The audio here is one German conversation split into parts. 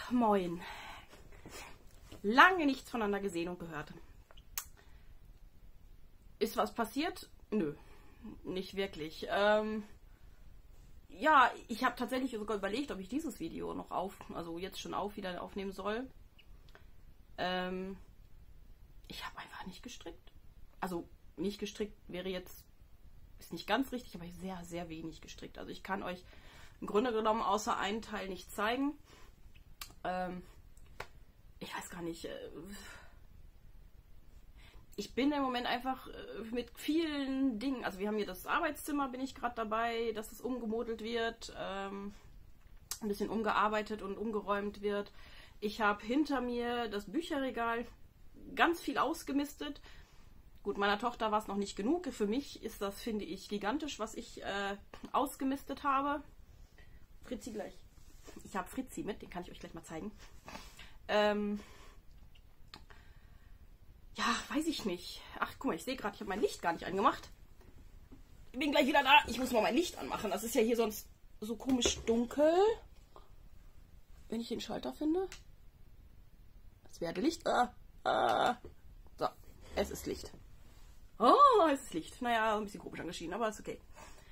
Moin. Lange nichts voneinander gesehen und gehört. Ist was passiert? Nö, nicht wirklich. Ja, ich habe tatsächlich sogar überlegt, ob ich dieses Video noch jetzt schon wieder aufnehmen soll. Ich habe einfach nicht gestrickt. Also nicht gestrickt wäre jetzt, ist nicht ganz richtig, aber sehr, sehr wenig gestrickt. Also ich kann euch im Grunde genommen außer einen Teil nicht zeigen. Ich weiß gar nicht. Ich bin im Moment einfach mit vielen Dingen, also wir haben hier das Arbeitszimmer, bin ich gerade dabei, dass es umgemodelt wird, ein bisschen umgearbeitet und umgeräumt wird. Ich habe hinter mir das Bücherregal ganz viel ausgemistet. Gut, meiner Tochter war es noch nicht genug. Für mich ist das, finde ich, gigantisch, was ich ausgemistet habe. Fritzi gleich. Ich habe Fritzi mit, den kann ich euch gleich mal zeigen. Ja, weiß ich nicht. Ach, guck mal, ich sehe gerade, ich habe mein Licht gar nicht angemacht. Ich bin gleich wieder da. Ich muss mal mein Licht anmachen. Das ist ja hier sonst so komisch dunkel. Wenn ich den Schalter finde. Das wäre Licht. So, es ist Licht. Oh, es ist Licht. Naja, ein bisschen komisch angeschieden, aber ist okay.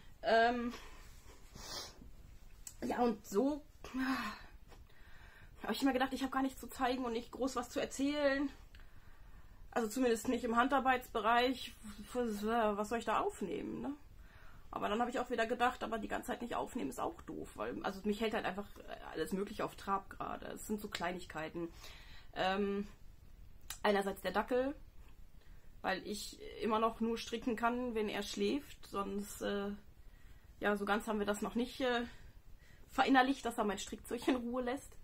Ja, und so habe ich immer gedacht, ich habe gar nichts zu zeigen und nicht groß was zu erzählen. Also zumindest nicht im Handarbeitsbereich. Was soll ich da aufnehmen, ne? Aber dann habe ich auch wieder gedacht, aber die ganze Zeit nicht aufnehmen ist auch doof. Weil, also mich hält halt einfach alles Mögliche auf Trab gerade. Es sind so Kleinigkeiten. Einerseits der Dackel, weil ich immer noch nur stricken kann, wenn er schläft. Sonst, ja, so ganz haben wir das noch nicht verinnerlicht, dass er mein Strickzeug in Ruhe lässt.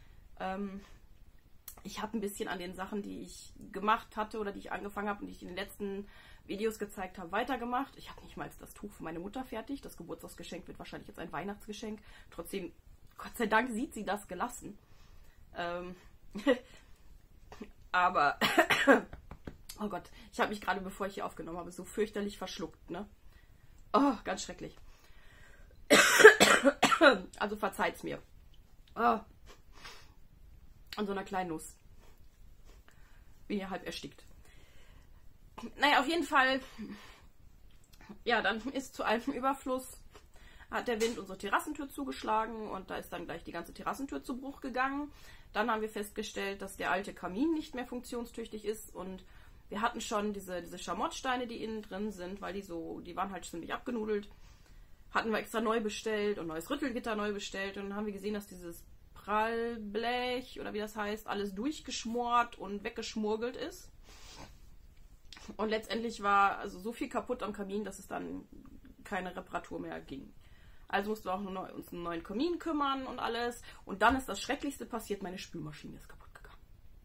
Ich habe ein bisschen an den Sachen, die ich gemacht hatte oder die ich angefangen habe und die ich in den letzten Videos gezeigt habe, weitergemacht. Ich habe nicht mal das Tuch für meine Mutter fertig. Das Geburtstagsgeschenk wird wahrscheinlich jetzt ein Weihnachtsgeschenk. Trotzdem, Gott sei Dank, sieht sie das gelassen. Aber, oh Gott, ich habe mich gerade, bevor ich hier aufgenommen habe, so fürchterlich verschluckt, ne? Oh, ganz schrecklich. Also verzeiht's mir. Oh. An so einer kleinen Nuss. Bin ja halb erstickt. Naja, auf jeden Fall, ja, dann ist zu allem Überfluss, hat der Wind unsere Terrassentür zugeschlagen und da ist dann gleich die ganze Terrassentür zu Bruch gegangen. Dann haben wir festgestellt, dass der alte Kamin nicht mehr funktionstüchtig ist und wir hatten schon diese Schamottsteine, die innen drin sind, weil die waren halt ziemlich abgenudelt. Hatten wir extra neu bestellt und neues Rüttelgitter neu bestellt und dann haben wir gesehen, dass dieses Prallblech oder wie das heißt, alles durchgeschmort und weggeschmurgelt ist. Und letztendlich war also so viel kaputt am Kamin, dass es dann keine Reparatur mehr ging. Also mussten wir auch uns einen neuen Kamin kümmern und alles. Und dann ist das Schrecklichste passiert, meine Spülmaschine ist kaputt gegangen.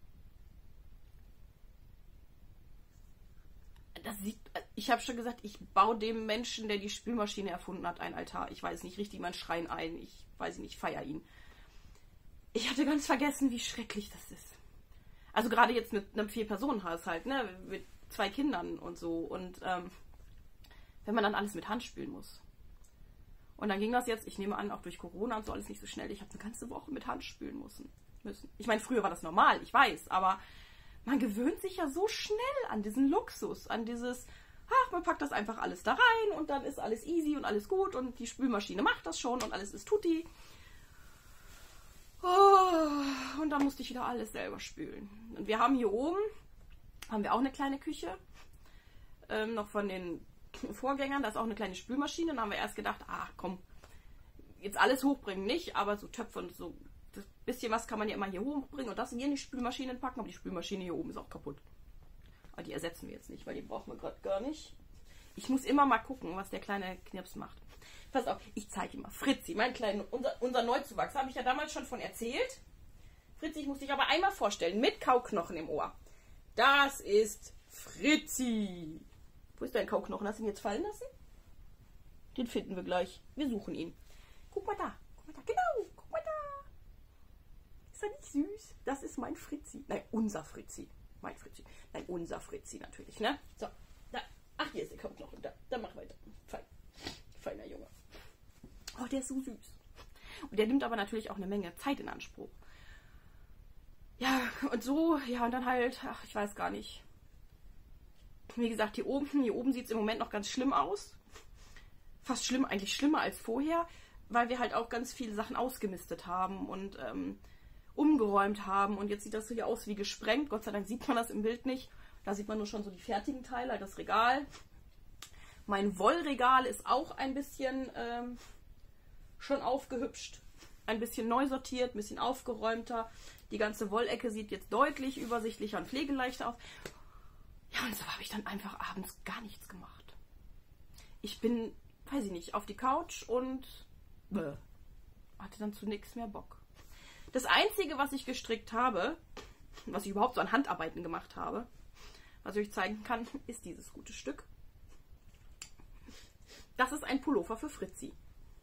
Ich habe schon gesagt, ich baue dem Menschen, der die Spülmaschine erfunden hat, ein Altar. Ich weiß nicht, richtig meinen Schrein ein. Ich weiß nicht, feiere ihn. Ich hatte ganz vergessen, wie schrecklich das ist. Also gerade jetzt mit einem 4-Personen-Haushalt, ne, mit 2 Kindern und so. Und wenn man dann alles mit Hand spülen muss. Und dann ging das jetzt, ich nehme an, auch durch Corona und so alles nicht so schnell. Ich habe eine ganze Woche mit Hand spülen müssen. Ich meine, früher war das normal, ich weiß, aber man gewöhnt sich ja so schnell an diesen Luxus, an dieses, ach, man packt das einfach alles da rein und dann ist alles easy und alles gut und die Spülmaschine macht das schon und alles ist tutti. Oh, und dann musste ich wieder alles selber spülen. Und wir haben hier oben, haben wir auch eine kleine Küche, noch von den Vorgängern, da ist auch eine kleine Spülmaschine. Dann haben wir erst gedacht, komm, jetzt alles hochbringen nicht, aber so Töpfe und so, das bisschen was kann man ja immer hier hochbringen und das hier in die Spülmaschine packen, aber die Spülmaschine hier oben ist auch kaputt. Aber die ersetzen wir jetzt nicht, weil die brauchen wir gerade gar nicht. Ich muss immer mal gucken, was der kleine Knirps macht. Pass auf, ich zeige ihm mal. Fritzi, unser Neuzuwachs, habe ich ja damals schon von erzählt. Fritzi, ich muss dich aber einmal vorstellen, mit Kauknochen im Ohr. Das ist Fritzi. Wo ist dein Kauknochen? Hast du ihn jetzt fallen lassen? Den finden wir gleich. Wir suchen ihn. Guck mal da. Genau. Guck mal da. Ist er nicht süß? Das ist mein Fritzi. Nein, unser Fritzi. Mein Fritzi. Nein, unser Fritzi natürlich, ne? So, da. Ach, hier ist der Kauknochen. Da mach weiter. Fein. Feiner Junge. Oh, der ist so süß. Und der nimmt aber natürlich auch eine Menge Zeit in Anspruch. Ja, und so, ja, und dann halt, ach, ich weiß gar nicht. Wie gesagt, hier oben sieht es im Moment noch ganz schlimm aus. Fast schlimm, eigentlich schlimmer als vorher, weil wir halt auch ganz viele Sachen ausgemistet haben und umgeräumt haben. Und jetzt sieht das hier aus wie gesprengt. Gott sei Dank sieht man das im Bild nicht. Da sieht man nur schon so die fertigen Teile, das Regal. Mein Wollregal ist auch ein bisschen schon aufgehübscht. Ein bisschen neu sortiert, ein bisschen aufgeräumter. Die ganze Wollecke sieht jetzt deutlich übersichtlicher und pflegeleichter aus. Ja, und so habe ich dann einfach abends gar nichts gemacht. Ich bin, weiß ich nicht, auf die Couch und hatte dann zu nichts mehr Bock. Das Einzige, was ich gestrickt habe, was ich überhaupt so an Handarbeiten gemacht habe, was ich euch zeigen kann, ist dieses gute Stück. Das ist ein Pullover für Fritzi.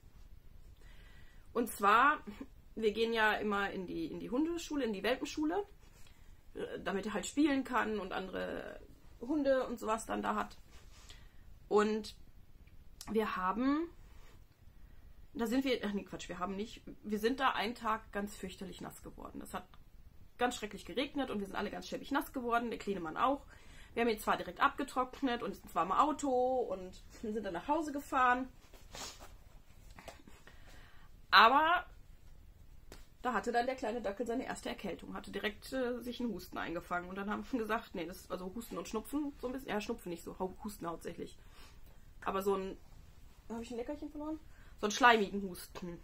Und zwar, wir gehen ja immer in die Hundeschule, in die Welpenschule, damit er halt spielen kann und andere Hunde und sowas dann da hat. Und wir haben, wir sind da einen Tag ganz fürchterlich nass geworden. Es hat ganz schrecklich geregnet und wir sind alle ganz schäbig nass geworden, der kleine Mann auch. Wir haben ihn zwar direkt abgetrocknet und sind zwar im Auto und sind dann nach Hause gefahren. Aber da hatte dann der kleine Dackel seine erste Erkältung, hatte direkt sich einen Husten eingefangen. Und dann haben wir gesagt, nee, das also Husten und Schnupfen, so ein bisschen, ja, Schnupfen nicht so, Husten hauptsächlich. Aber so ein, habe ich ein Leckerchen verloren? So einen schleimigen Husten.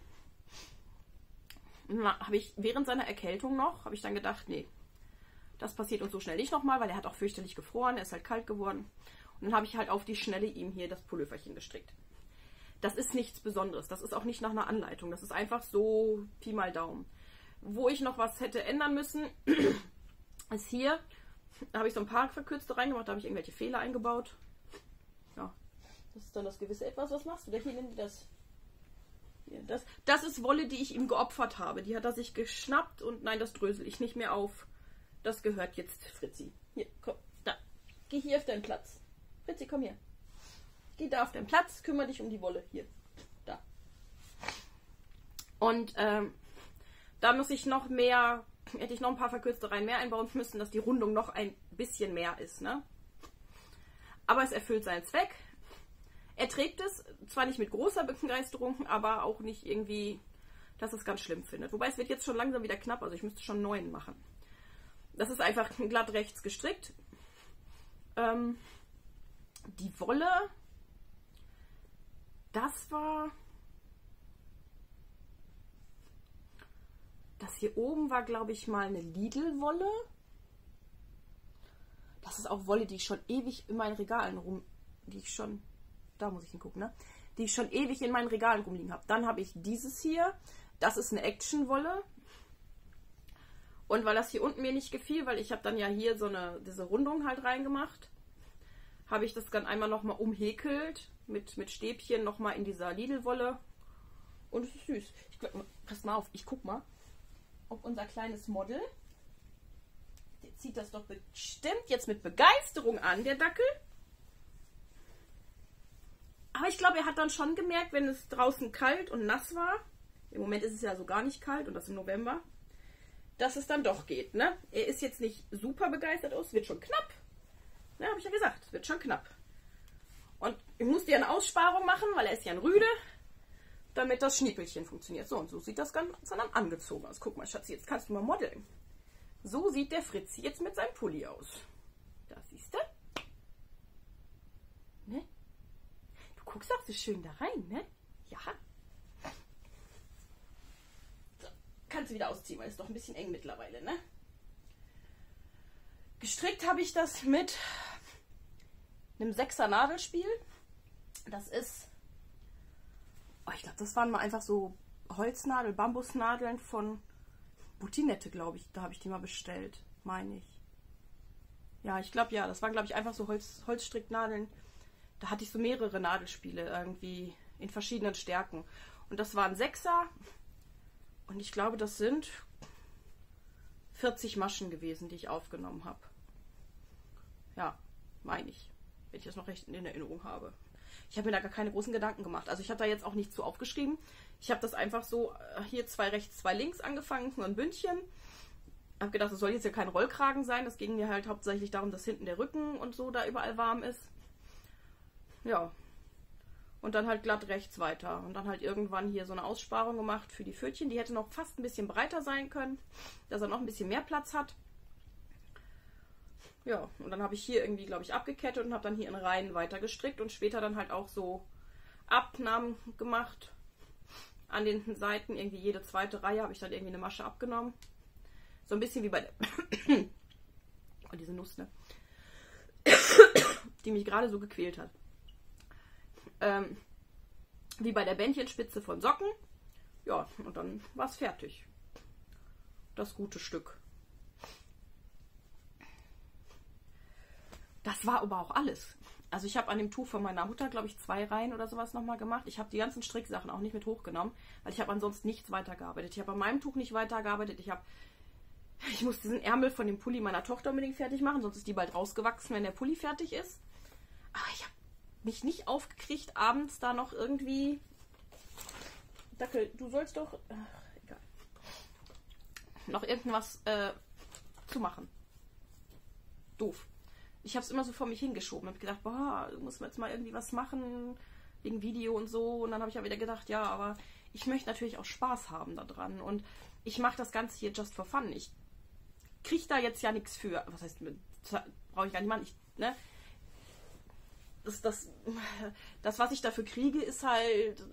Habe ich während seiner Erkältung noch, habe ich dann gedacht, nee, das passiert uns so schnell nicht nochmal, weil er hat auch fürchterlich gefroren, er ist halt kalt geworden. Und dann habe ich halt auf die Schnelle ihm hier das Pulloverchen gestrickt. Das ist nichts Besonderes, das ist auch nicht nach einer Anleitung, das ist einfach so Pi mal Daumen. Wo ich noch was hätte ändern müssen, ist hier, da habe ich so ein paar verkürzte reingemacht, da habe ich irgendwelche Fehler eingebaut. Ja, das ist dann das gewisse Etwas. Was machst du da? Hier, nimm dir das. Hier, das ist Wolle, die ich ihm geopfert habe. Die hat er sich geschnappt und nein, das drösel ich nicht mehr auf. Das gehört jetzt Fritzi. Hier, komm, da. Geh hier auf deinen Platz. Fritzi, komm hier. Geh da auf deinen Platz, kümmere dich um die Wolle. Hier, da. Und da muss ich noch mehr, hätte ich noch ein paar verkürzte Reihen mehr einbauen müssen, dass die Rundung noch ein bisschen mehr ist, ne? Aber es erfüllt seinen Zweck. Er trägt es, zwar nicht mit großer Begeisterung, aber auch nicht irgendwie, dass er es ganz schlimm findet. Wobei es wird jetzt schon langsam wieder knapp, also ich müsste schon 9 machen. Das ist einfach glatt rechts gestrickt. Die Wolle, das hier oben war, glaube ich, mal eine Lidl-Wolle. Das ist auch Wolle, die ich schon ewig in meinen Regalen da muss ich hingucken, ne? Die ich schon ewig in meinen Regalen rumliegen habe. Dann habe ich dieses hier, das ist eine Action-Wolle. Und weil das hier unten mir nicht gefiel, weil ich habe dann ja hier diese Rundung halt reingemacht, habe ich das dann einmal nochmal umhäkelt mit Stäbchen nochmal in dieser Lidl-Wolle. Und es ist süß. Pass mal auf, ich guck mal, ob unser kleines Model, der zieht das doch bestimmt jetzt mit Begeisterung an, der Dackel. Aber ich glaube, er hat dann schon gemerkt, wenn es draußen kalt und nass war, im Moment ist es ja so gar nicht kalt und das im November, dass es dann doch geht, ne? Er ist jetzt nicht super begeistert aus, es wird schon knapp. Ja, habe ich ja gesagt, es wird schon knapp. Und ich musste ja eine Aussparung machen, weil er ist ja ein Rüde, damit das Schniepelchen funktioniert. So, und so sieht das Ganze dann angezogen aus. Guck mal, Schatzi, jetzt kannst du mal modeln. So sieht der Fritzi jetzt mit seinem Pulli aus. Da siehst du. Ne? Du guckst auch so schön da rein, ne? Ja. So, kannst du wieder ausziehen, weil es ist doch ein bisschen eng mittlerweile, ne? Gestrickt habe ich das mit einem 6er Nadelspiel. Das ist, ich glaube, das waren mal einfach so Bambusnadeln von Butinette, glaube ich. Da habe ich die mal bestellt, meine ich. Ja, ich glaube, ja, das waren, glaube ich, einfach so Holzstricknadeln. Da hatte ich so mehrere Nadelspiele irgendwie in verschiedenen Stärken. Und das waren 6er. Und ich glaube, das sind 40 Maschen gewesen, die ich aufgenommen habe. Ja, meine ich. Wenn ich das noch recht in Erinnerung habe. Ich habe mir da gar keine großen Gedanken gemacht. Also ich habe da jetzt auch nichts zu aufgeschrieben. Ich habe das einfach so, hier 2 rechts, 2 links angefangen, so ein Bündchen. Habe gedacht, es soll jetzt ja kein Rollkragen sein. Das ging mir halt hauptsächlich darum, dass hinten der Rücken und so da überall warm ist. Ja. Und dann halt glatt rechts weiter. Und dann halt irgendwann hier so eine Aussparung gemacht für die Pfötchen. Die hätte noch fast ein bisschen breiter sein können, dass er noch ein bisschen mehr Platz hat. Ja, und dann habe ich hier irgendwie, glaube ich, abgekettet und habe dann hier in Reihen weiter gestrickt und später dann halt auch so Abnahmen gemacht. An den Seiten, irgendwie jede zweite Reihe habe ich dann irgendwie eine Masche abgenommen. So ein bisschen wie bei der... oh, diese Nuss, ne? Die mich gerade so gequält hat. Wie bei der Bändchenspitze von Socken. Ja, und dann war es fertig. Das gute Stück. Das war aber auch alles. Also ich habe an dem Tuch von meiner Mutter, glaube ich, 2 Reihen oder sowas nochmal gemacht. Ich habe die ganzen Stricksachen auch nicht mit hochgenommen, weil ich habe ansonsten nichts weitergearbeitet. Ich habe an meinem Tuch nicht weitergearbeitet. Ich muss diesen Ärmel von dem Pulli meiner Tochter unbedingt fertig machen, sonst ist die bald rausgewachsen, wenn der Pulli fertig ist. Aber ich habe mich nicht aufgekriegt, abends da noch irgendwie... Dackel, du sollst doch... egal. Noch irgendwas zu machen. Doof. Ich habe es immer so vor mich hingeschoben. Ich habe gedacht, boah, muss man jetzt mal irgendwie was machen, wegen Video und so. Und dann habe ich ja wieder gedacht, ja, aber ich möchte natürlich auch Spaß haben daran. Und ich mache das Ganze hier just for fun. Ich kriege da jetzt ja nichts für. Was heißt, brauche ich gar nicht machen. Ne? Das, was ich dafür kriege, ist halt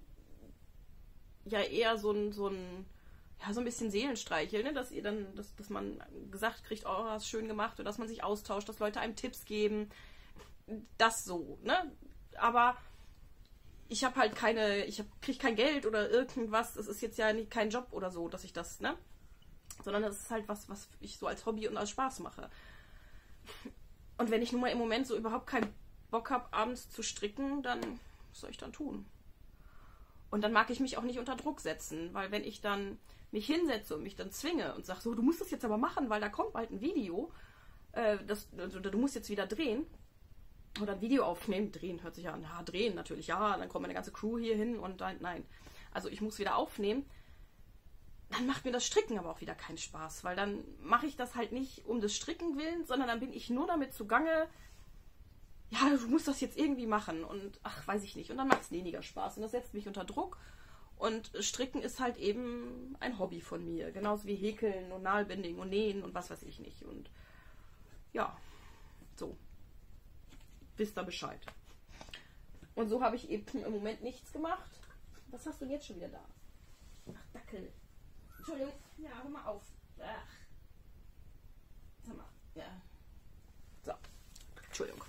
ja eher so ein bisschen Seelenstreichel, ne? Dass ihr dann, dass man gesagt kriegt, oh, hast schön gemacht, oder dass man sich austauscht, dass Leute einem Tipps geben. Das so, ne? Aber ich habe halt kriege kein Geld oder irgendwas. Das ist jetzt ja kein Job oder so, dass ich das, ne? Sondern das ist halt was ich so als Hobby und als Spaß mache. Und wenn ich nun mal im Moment so überhaupt keinen Bock habe, abends zu stricken, dann was soll ich dann tun? Und dann mag ich mich auch nicht unter Druck setzen, weil wenn ich dann mich hinsetze und mich dann zwinge und sage, so, du musst das jetzt aber machen, weil da kommt bald ein Video, du musst jetzt wieder drehen oder ein Video aufnehmen. Drehen hört sich ja an, ja, drehen natürlich, ja, dann kommt meine ganze Crew hier hin und dann, nein. Also ich muss wieder aufnehmen. Dann macht mir das Stricken aber auch wieder keinen Spaß, weil dann mache ich das halt nicht um des Stricken willen, sondern dann bin ich nur damit zugange, ja, du musst das jetzt irgendwie machen und ach, weiß ich nicht. Und dann macht es weniger Spaß und das setzt mich unter Druck. Und Stricken ist halt eben ein Hobby von mir. Genauso wie Häkeln und Nadelbinding und Nähen und was weiß ich nicht. Und ja, so. Wisst ihr Bescheid. Und so habe ich eben im Moment nichts gemacht. Was hast du denn jetzt schon wieder da? Ach, Dackel. Entschuldigung. Ja, hör mal auf. Ach. Sag mal. Ja. So. Entschuldigung.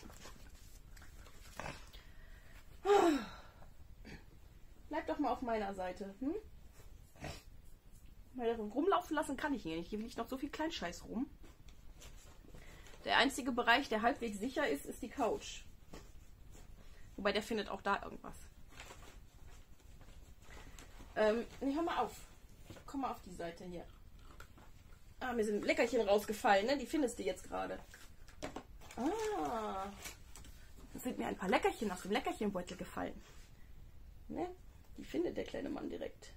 Bleib doch mal auf meiner Seite. Hm? Weil rumlaufen lassen kann ich hier nicht. Hier liegt noch so viel Kleinscheiß rum. Der einzige Bereich, der halbwegs sicher ist, ist die Couch. Wobei der findet auch da irgendwas. Nee, hör mal auf. Komm mal auf die Seite hier. Ah, mir sind Leckerchen rausgefallen, ne? Die findest du jetzt gerade. Ah. Es sind mir ein paar Leckerchen aus dem Leckerchenbeutel gefallen. Ne? Die findet der kleine Mann direkt.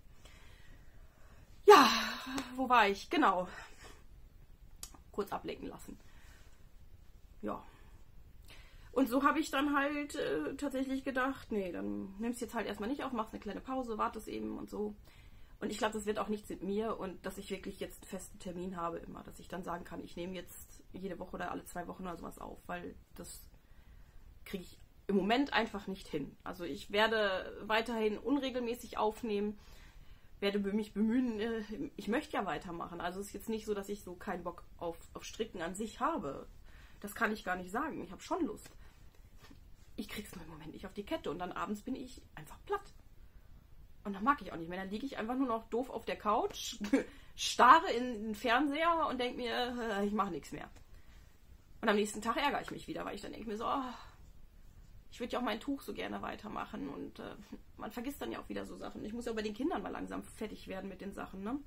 Ja, wo war ich? Genau. Kurz ablenken lassen. Ja. Und so habe ich dann halt tatsächlich gedacht, nee, dann nimmst du jetzt halt erstmal nicht auf, machst eine kleine Pause, wartest eben und so. Und ich glaube, das wird auch nichts mit mir und dass ich wirklich jetzt einen festen Termin habe immer, dass ich dann sagen kann, ich nehme jetzt jede Woche oder alle 2 Wochen oder sowas auf, weil das kriege ich im Moment einfach nicht hin. Also ich werde weiterhin unregelmäßig aufnehmen, werde mich bemühen, ich möchte ja weitermachen. Also es ist jetzt nicht so, dass ich so keinen Bock auf Stricken an sich habe. Das kann ich gar nicht sagen. Ich habe schon Lust. Ich krieg's nur im Moment nicht auf die Kette und dann abends bin ich einfach platt. Und dann mag ich auch nicht mehr. Dann liege ich einfach nur noch doof auf der Couch, starre in den Fernseher und denke mir, ich mache nichts mehr. Und am nächsten Tag ärgere ich mich wieder, weil ich dann denke mir so, oh, ich würde ja auch mein Tuch so gerne weitermachen. Und man vergisst dann ja auch wieder so Sachen. Ich muss ja bei den Kindern mal langsam fertig werden mit den Sachen, ne?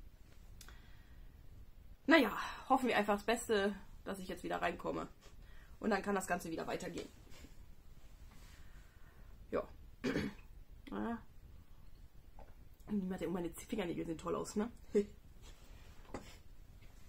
Naja, hoffen wir einfach das Beste, dass ich jetzt wieder reinkomme. Und dann kann das Ganze wieder weitergehen. Ja. Meine Fingernägel sehen toll aus, ne?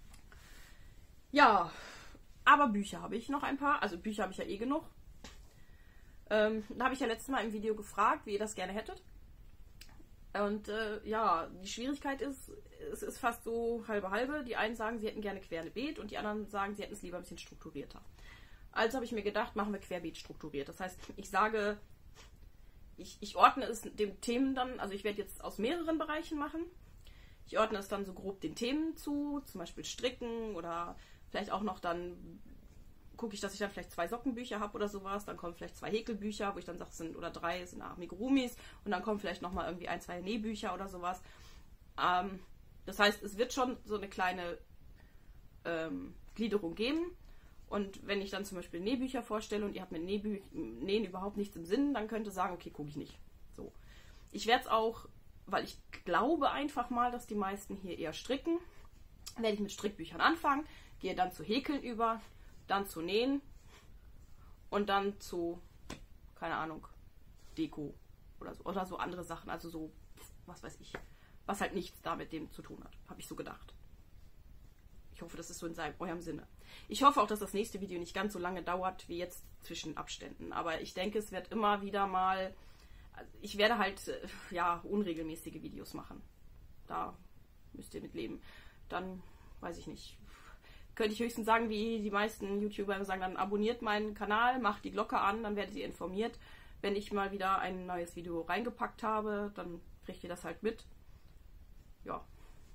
Ja, aber Bücher habe ich noch ein paar. Also Bücher habe ich ja eh genug. Da habe ich ja letztes Mal im Video gefragt, wie ihr das gerne hättet. Und ja, die Schwierigkeit ist, es ist fast so halbe. Die einen sagen, sie hätten gerne querbeet und die anderen sagen, sie hätten es lieber ein bisschen strukturierter. Also habe ich mir gedacht, machen wir querbeet strukturiert. Das heißt, ich sage, ich ordne es den Themen dann, also ich werde jetzt aus mehreren Bereichen machen. Ich ordne es dann so grob den Themen zu, zum Beispiel Stricken oder vielleicht auch noch dann gucke ich, dass ich dann vielleicht 2 Sockenbücher habe oder sowas. Dann kommen vielleicht 2 Häkelbücher, wo ich dann sage, es sind oder 3 sind Amigurumis und dann kommen vielleicht nochmal irgendwie 1, 2 Nähbücher oder sowas. Das heißt, es wird schon so eine kleine Gliederung geben. Und wenn ich dann zum Beispiel Nähbücher vorstelle und ihr habt mit Nähen überhaupt nichts im Sinn, dann könnt ihr sagen, okay, gucke ich nicht. So. Ich werde es auch, weil ich glaube einfach mal, dass die meisten hier eher stricken, werde ich mit Strickbüchern anfangen, gehe dann zu Häkeln über, dann zu Nähen und dann zu, keine Ahnung, Deko oder so andere Sachen. Also so, was weiß ich, was halt nichts da mit dem zu tun hat, habe ich so gedacht. Ich hoffe, das ist so in eurem Sinne. Ich hoffe auch, dass das nächste Video nicht ganz so lange dauert wie jetzt zwischen Abständen. Aber ich denke, es wird immer wieder mal... Ich werde halt, ja, unregelmäßige Videos machen. Da müsst ihr mit leben. Dann, weiß ich nicht, könnte ich höchstens sagen, wie die meisten YouTuber sagen, dann abonniert meinen Kanal, macht die Glocke an, dann werdet ihr informiert. Wenn ich mal wieder ein neues Video reingepackt habe, dann kriegt ihr das halt mit. Ja.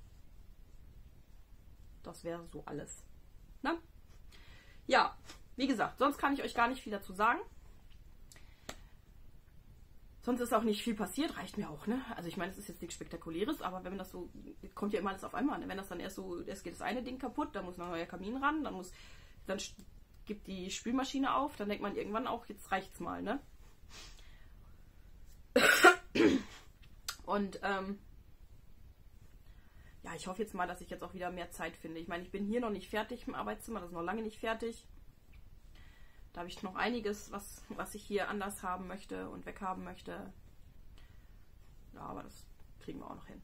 Das wäre so alles. Ne? Ja, wie gesagt, sonst kann ich euch gar nicht viel dazu sagen. Sonst ist auch nicht viel passiert, reicht mir auch, ne? Also ich meine, es ist jetzt nichts Spektakuläres, aber wenn man das so, kommt ja immer alles auf einmal, ne? Wenn das dann erst geht das eine Ding kaputt, dann muss noch ein neuer Kamin ran, dann gibt die Spülmaschine auf, dann denkt man irgendwann auch, jetzt reicht's mal, ne? Und, ja, ich hoffe jetzt mal, dass ich jetzt auch wieder mehr Zeit finde. Ich meine, ich bin hier noch nicht fertig im Arbeitszimmer, das ist noch lange nicht fertig. Da habe ich noch einiges, was ich hier anders haben möchte und weghaben möchte. Ja, aber das kriegen wir auch noch hin.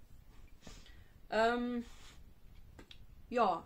Ja.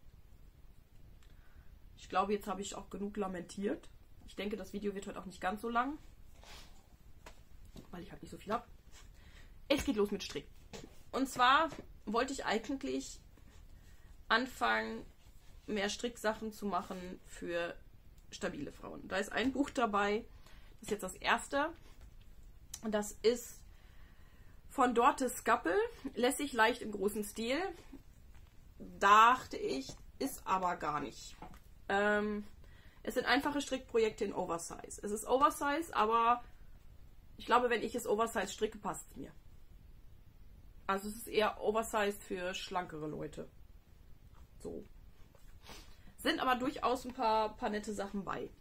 Ich glaube, jetzt habe ich auch genug lamentiert. Ich denke, das Video wird heute auch nicht ganz so lang. Weil ich halt nicht so viel habe. Es geht los mit Strick. Und zwar wollte ich eigentlich anfangen, mehr Stricksachen zu machen für stabile Frauen. Da ist ein Buch dabei, das ist jetzt das erste. Und das ist von Dorte Skappel, lässig leicht im großen Stil. Dachte ich, ist aber gar nicht. Es sind einfache Strickprojekte in Oversize. Es ist Oversize, aber ich glaube, wenn ich es Oversize stricke, passt es mir. Also es ist eher Oversize für schlankere Leute. So. Sind aber durchaus ein paar nette Sachen bei.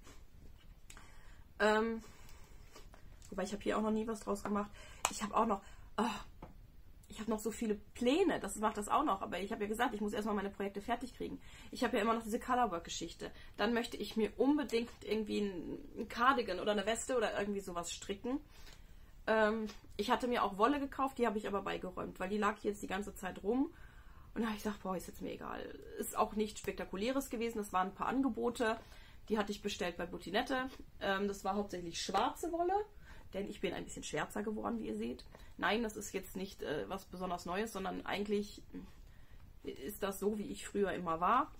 Wobei ich habe hier auch noch nie was draus gemacht. Ich habe auch noch... ich habe noch so viele Pläne. Das macht das auch noch. Aber ich habe ja gesagt, ich muss erstmal meine Projekte fertig kriegen. Ich habe ja immer noch diese Colorwork-Geschichte. Dann möchte ich mir unbedingt irgendwie ein Cardigan oder eine Weste oder irgendwie sowas stricken. Ich hatte mir auch Wolle gekauft, die habe ich aber beigeräumt, weil die lag jetzt die ganze Zeit rum. Und da habe ich gesagt, boah, ist jetzt mir egal. Ist auch nichts Spektakuläres gewesen. Das waren ein paar Angebote. Die hatte ich bestellt bei Butinette. Das war hauptsächlich schwarze Wolle, denn ich bin ein bisschen schwärzer geworden, wie ihr seht. Nein, das ist jetzt nicht was besonders Neues, sondern eigentlich ist das so, wie ich früher immer war.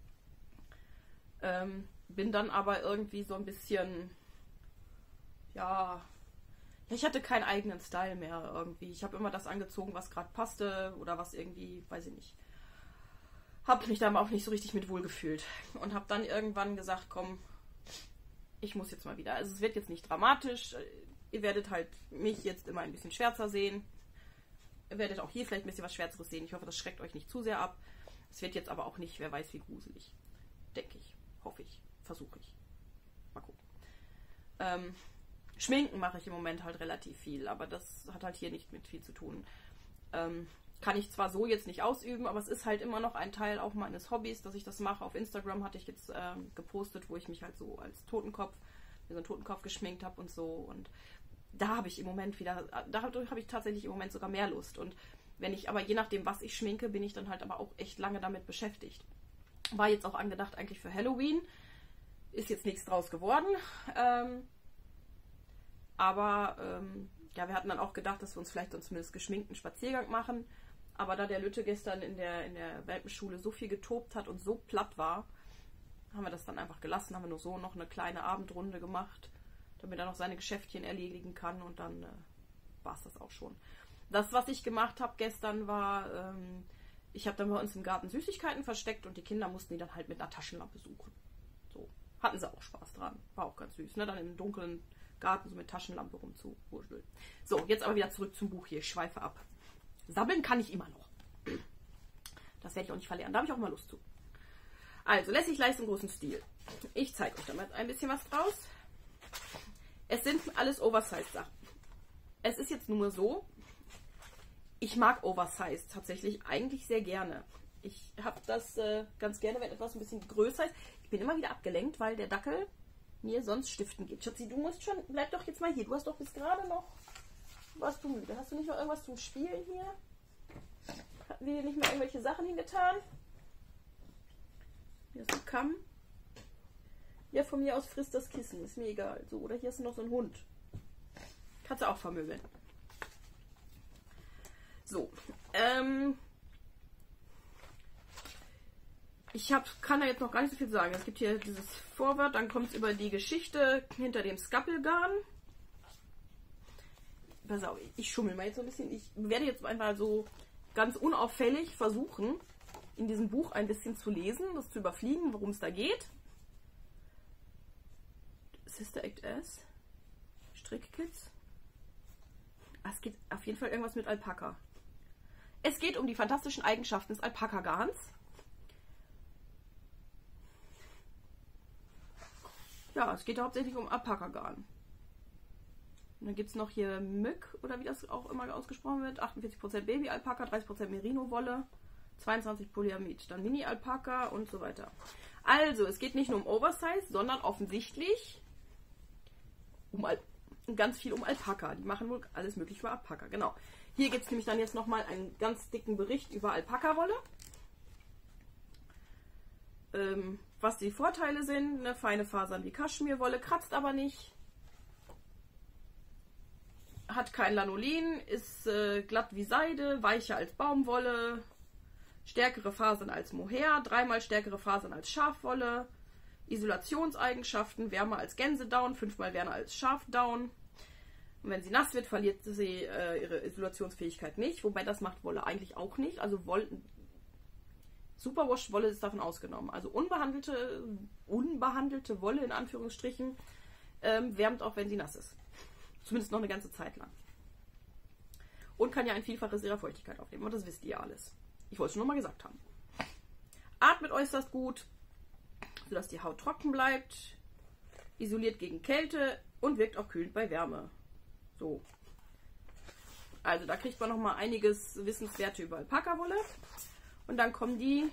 Bin dann aber irgendwie so ein bisschen, ja, ich hatte keinen eigenen Style mehr irgendwie. Ich habe immer das angezogen, was gerade passte oder was irgendwie, weiß ich nicht. Habe mich da auch nicht so richtig mit wohl gefühlt. Und habe dann irgendwann gesagt, komm, ich muss jetzt mal wieder. Also es wird jetzt nicht dramatisch. Ihr werdet halt mich jetzt immer ein bisschen schwärzer sehen. Ihr werdet auch hier vielleicht ein bisschen was Schwärzeres sehen. Ich hoffe, das schreckt euch nicht zu sehr ab. Es wird jetzt aber auch nicht, wer weiß wie gruselig. Denke ich. Hoffe ich. Versuche ich. Mal gucken. Schminken mache ich im Moment halt relativ viel, aber das hat halt hier nicht mit viel zu tun. Kann ich zwar so jetzt nicht ausüben, aber es ist halt immer noch ein Teil auch meines Hobbys, dass ich das mache. Auf Instagram hatte ich jetzt gepostet, wo ich mich halt so als Totenkopf, mir so einen Totenkopf geschminkt habe und so. Und da habe ich im Moment wieder, da habe ich tatsächlich im Moment sogar mehr Lust. Und wenn ich, aber je nachdem, was ich schminke, bin ich dann halt aber auch echt lange damit beschäftigt. War jetzt auch angedacht eigentlich für Halloween. Ist jetzt nichts draus geworden. Ja, wir hatten dann auch gedacht, dass wir uns vielleicht uns zumindest geschminkten Spaziergang machen. Aber da der Lütte gestern in der Welpenschule so viel getobt hat und so platt war, haben wir das dann einfach gelassen. Haben wir nur so noch eine kleine Abendrunde gemacht, damit er noch seine Geschäftchen erledigen kann. Und dann war es das auch schon. Das, was ich gemacht habe gestern, war, ich habe dann bei uns im Garten Süßigkeiten versteckt und die Kinder mussten die dann halt mit einer Taschenlampe suchen. So, hatten sie auch Spaß dran. War auch ganz süß, ne? Dann im dunklen Garten so mit Taschenlampe rumzuwurschteln. So, jetzt aber wieder zurück zum Buch hier. Ich schweife ab. Sabbeln kann ich immer noch. Das werde ich auch nicht verlernen. Da habe ich auch mal Lust zu. Also, lässig, leicht im großen Stil. Ich zeige euch damit ein bisschen was draus. Es sind alles Oversize-Sachen. Es ist jetzt nur so, ich mag Oversize tatsächlich eigentlich sehr gerne. Ich habe das ganz gerne, wenn etwas ein bisschen größer ist. Ich bin immer wieder abgelenkt, weil der Dackel mir sonst stiften geht. Schatzi, du musst schon, bleib doch jetzt mal hier. Du hast doch bis gerade noch, warst du müde. Hast du nicht noch irgendwas zum Spielen hier? Hatten wir hier nicht mal irgendwelche Sachen hingetan? Hier ist ein Kamm. Ja, von mir aus frisst das Kissen, ist mir egal. So, oder hier ist noch so ein Hund. Kannst du auch vermöbeln. So, kann da jetzt noch gar nicht so viel sagen. Es gibt hier dieses Vorwort, dann kommt es über die Geschichte hinter dem Skappelgarn. Pass auf, ich schummel mal jetzt so ein bisschen. Ich werde jetzt einfach so ganz unauffällig versuchen, in diesem Buch ein bisschen zu lesen, das zu überfliegen, worum es da geht. Sister Act S. Strickkits. Es geht auf jeden Fall irgendwas mit Alpaka. Es geht um die fantastischen Eigenschaften des Alpaka-Garns. Ja, es geht hauptsächlich um Alpaka-Garn. Und dann gibt es noch hier Mück, oder wie das auch immer ausgesprochen wird. 48% Baby-Alpaka, 30% Merino-Wolle, 22% Polyamid. Dann Mini-Alpaka und so weiter. Also, es geht nicht nur um Oversize, sondern offensichtlich ganz viel um Alpaka. Die machen wohl alles mögliche über Alpaka, genau. Hier gibt es nämlich dann jetzt nochmal einen ganz dicken Bericht über Alpaka-Wolle. Was die Vorteile sind, eine feine Fasern wie Kaschmirwolle, kratzt aber nicht. Hat kein Lanolin, ist glatt wie Seide, weicher als Baumwolle, stärkere Fasern als Mohair, 3-mal stärkere Fasern als Schafwolle, Isolationseigenschaften, wärmer als Gänsedown, 5-mal wärmer als Schafdown. Und wenn sie nass wird, verliert sie ihre Isolationsfähigkeit nicht, wobei das macht Wolle eigentlich auch nicht. Also Superwash-Wolle ist davon ausgenommen. Also unbehandelte Wolle in Anführungsstrichen wärmt auch, wenn sie nass ist. Zumindest noch eine ganze Zeit lang. Und kann ja ein Vielfaches ihrer Feuchtigkeit aufnehmen. Und das wisst ihr ja alles. Ich wollte es nur mal gesagt haben. Atmet äußerst gut, sodass die Haut trocken bleibt. Isoliert gegen Kälte und wirkt auch kühlend bei Wärme. So. Also da kriegt man noch mal einiges Wissenswerte über Alpaka-Wolle. Und dann kommen die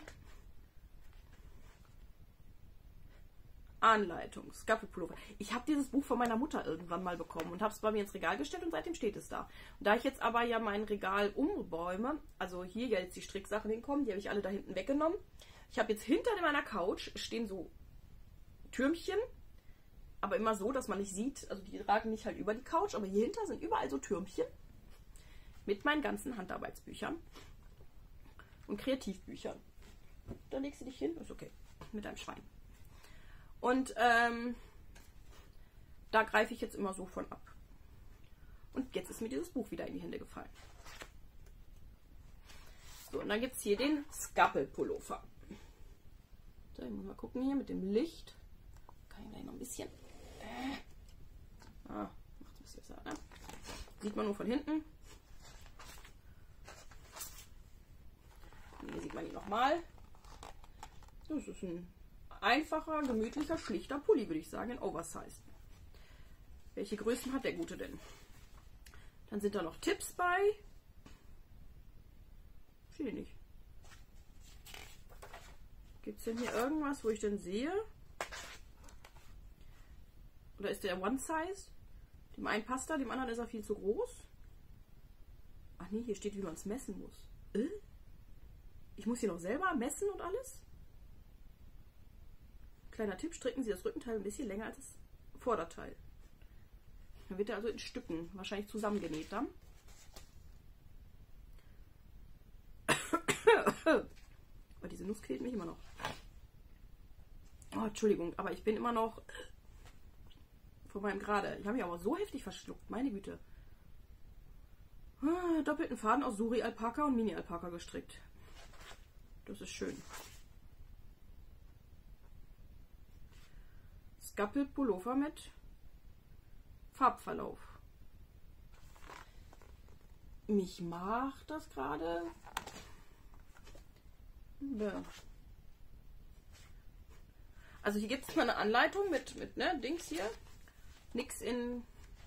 Anleitung, Skappelpullover. Ich habe dieses Buch von meiner Mutter irgendwann mal bekommen und habe es bei mir ins Regal gestellt und seitdem steht es da. Und da ich jetzt aber ja mein Regal umbäume, also hier jetzt die Stricksachen hinkommen, die habe ich alle da hinten weggenommen. Ich habe jetzt hinter meiner Couch stehen so Türmchen, aber immer so, dass man nicht sieht, also die ragen nicht halt über die Couch, aber hier hinter sind überall so Türmchen mit meinen ganzen Handarbeitsbüchern und Kreativbüchern. Da legst du dich hin, ist okay, mit deinem Schwein. Und da greife ich jetzt immer so von ab. Und jetzt ist mir dieses Buch wieder in die Hände gefallen. So, und dann gibt es hier den Skappelpullover. So, ich muss mal gucken hier mit dem Licht. Kann ich gleich noch ein bisschen. Macht es ein bisschen besser, ne? Sieht man nur von hinten. Hier sieht man ihn nochmal. Das ist ein einfacher, gemütlicher, schlichter Pulli, würde ich sagen, in Oversize. Welche Größen hat der Gute denn? Dann sind da noch Tipps bei. Steht nicht. Gibt es denn hier irgendwas, wo ich denn sehe? Oder ist der One Size? Dem einen passt er, dem anderen ist er viel zu groß. Ach nee, hier steht, wie man es messen muss. Ich muss hier noch selber messen und alles? Kleiner Tipp, stricken Sie das Rückenteil ein bisschen länger als das Vorderteil. Dann wird er also in Stücken wahrscheinlich zusammengenäht dann. Aber diese Nuss quält mich immer noch. Oh, Entschuldigung, aber ich bin immer noch vor meinem Grade. Ich habe mich aber so heftig verschluckt, meine Güte. Doppelten Faden aus Suri-Alpaka und Mini-Alpaka gestrickt. Das ist schön. Skappel-Pullover mit Farbverlauf. Mich macht das gerade. Ja. Also hier gibt es mal eine Anleitung mit ne, Dings hier. Nix in...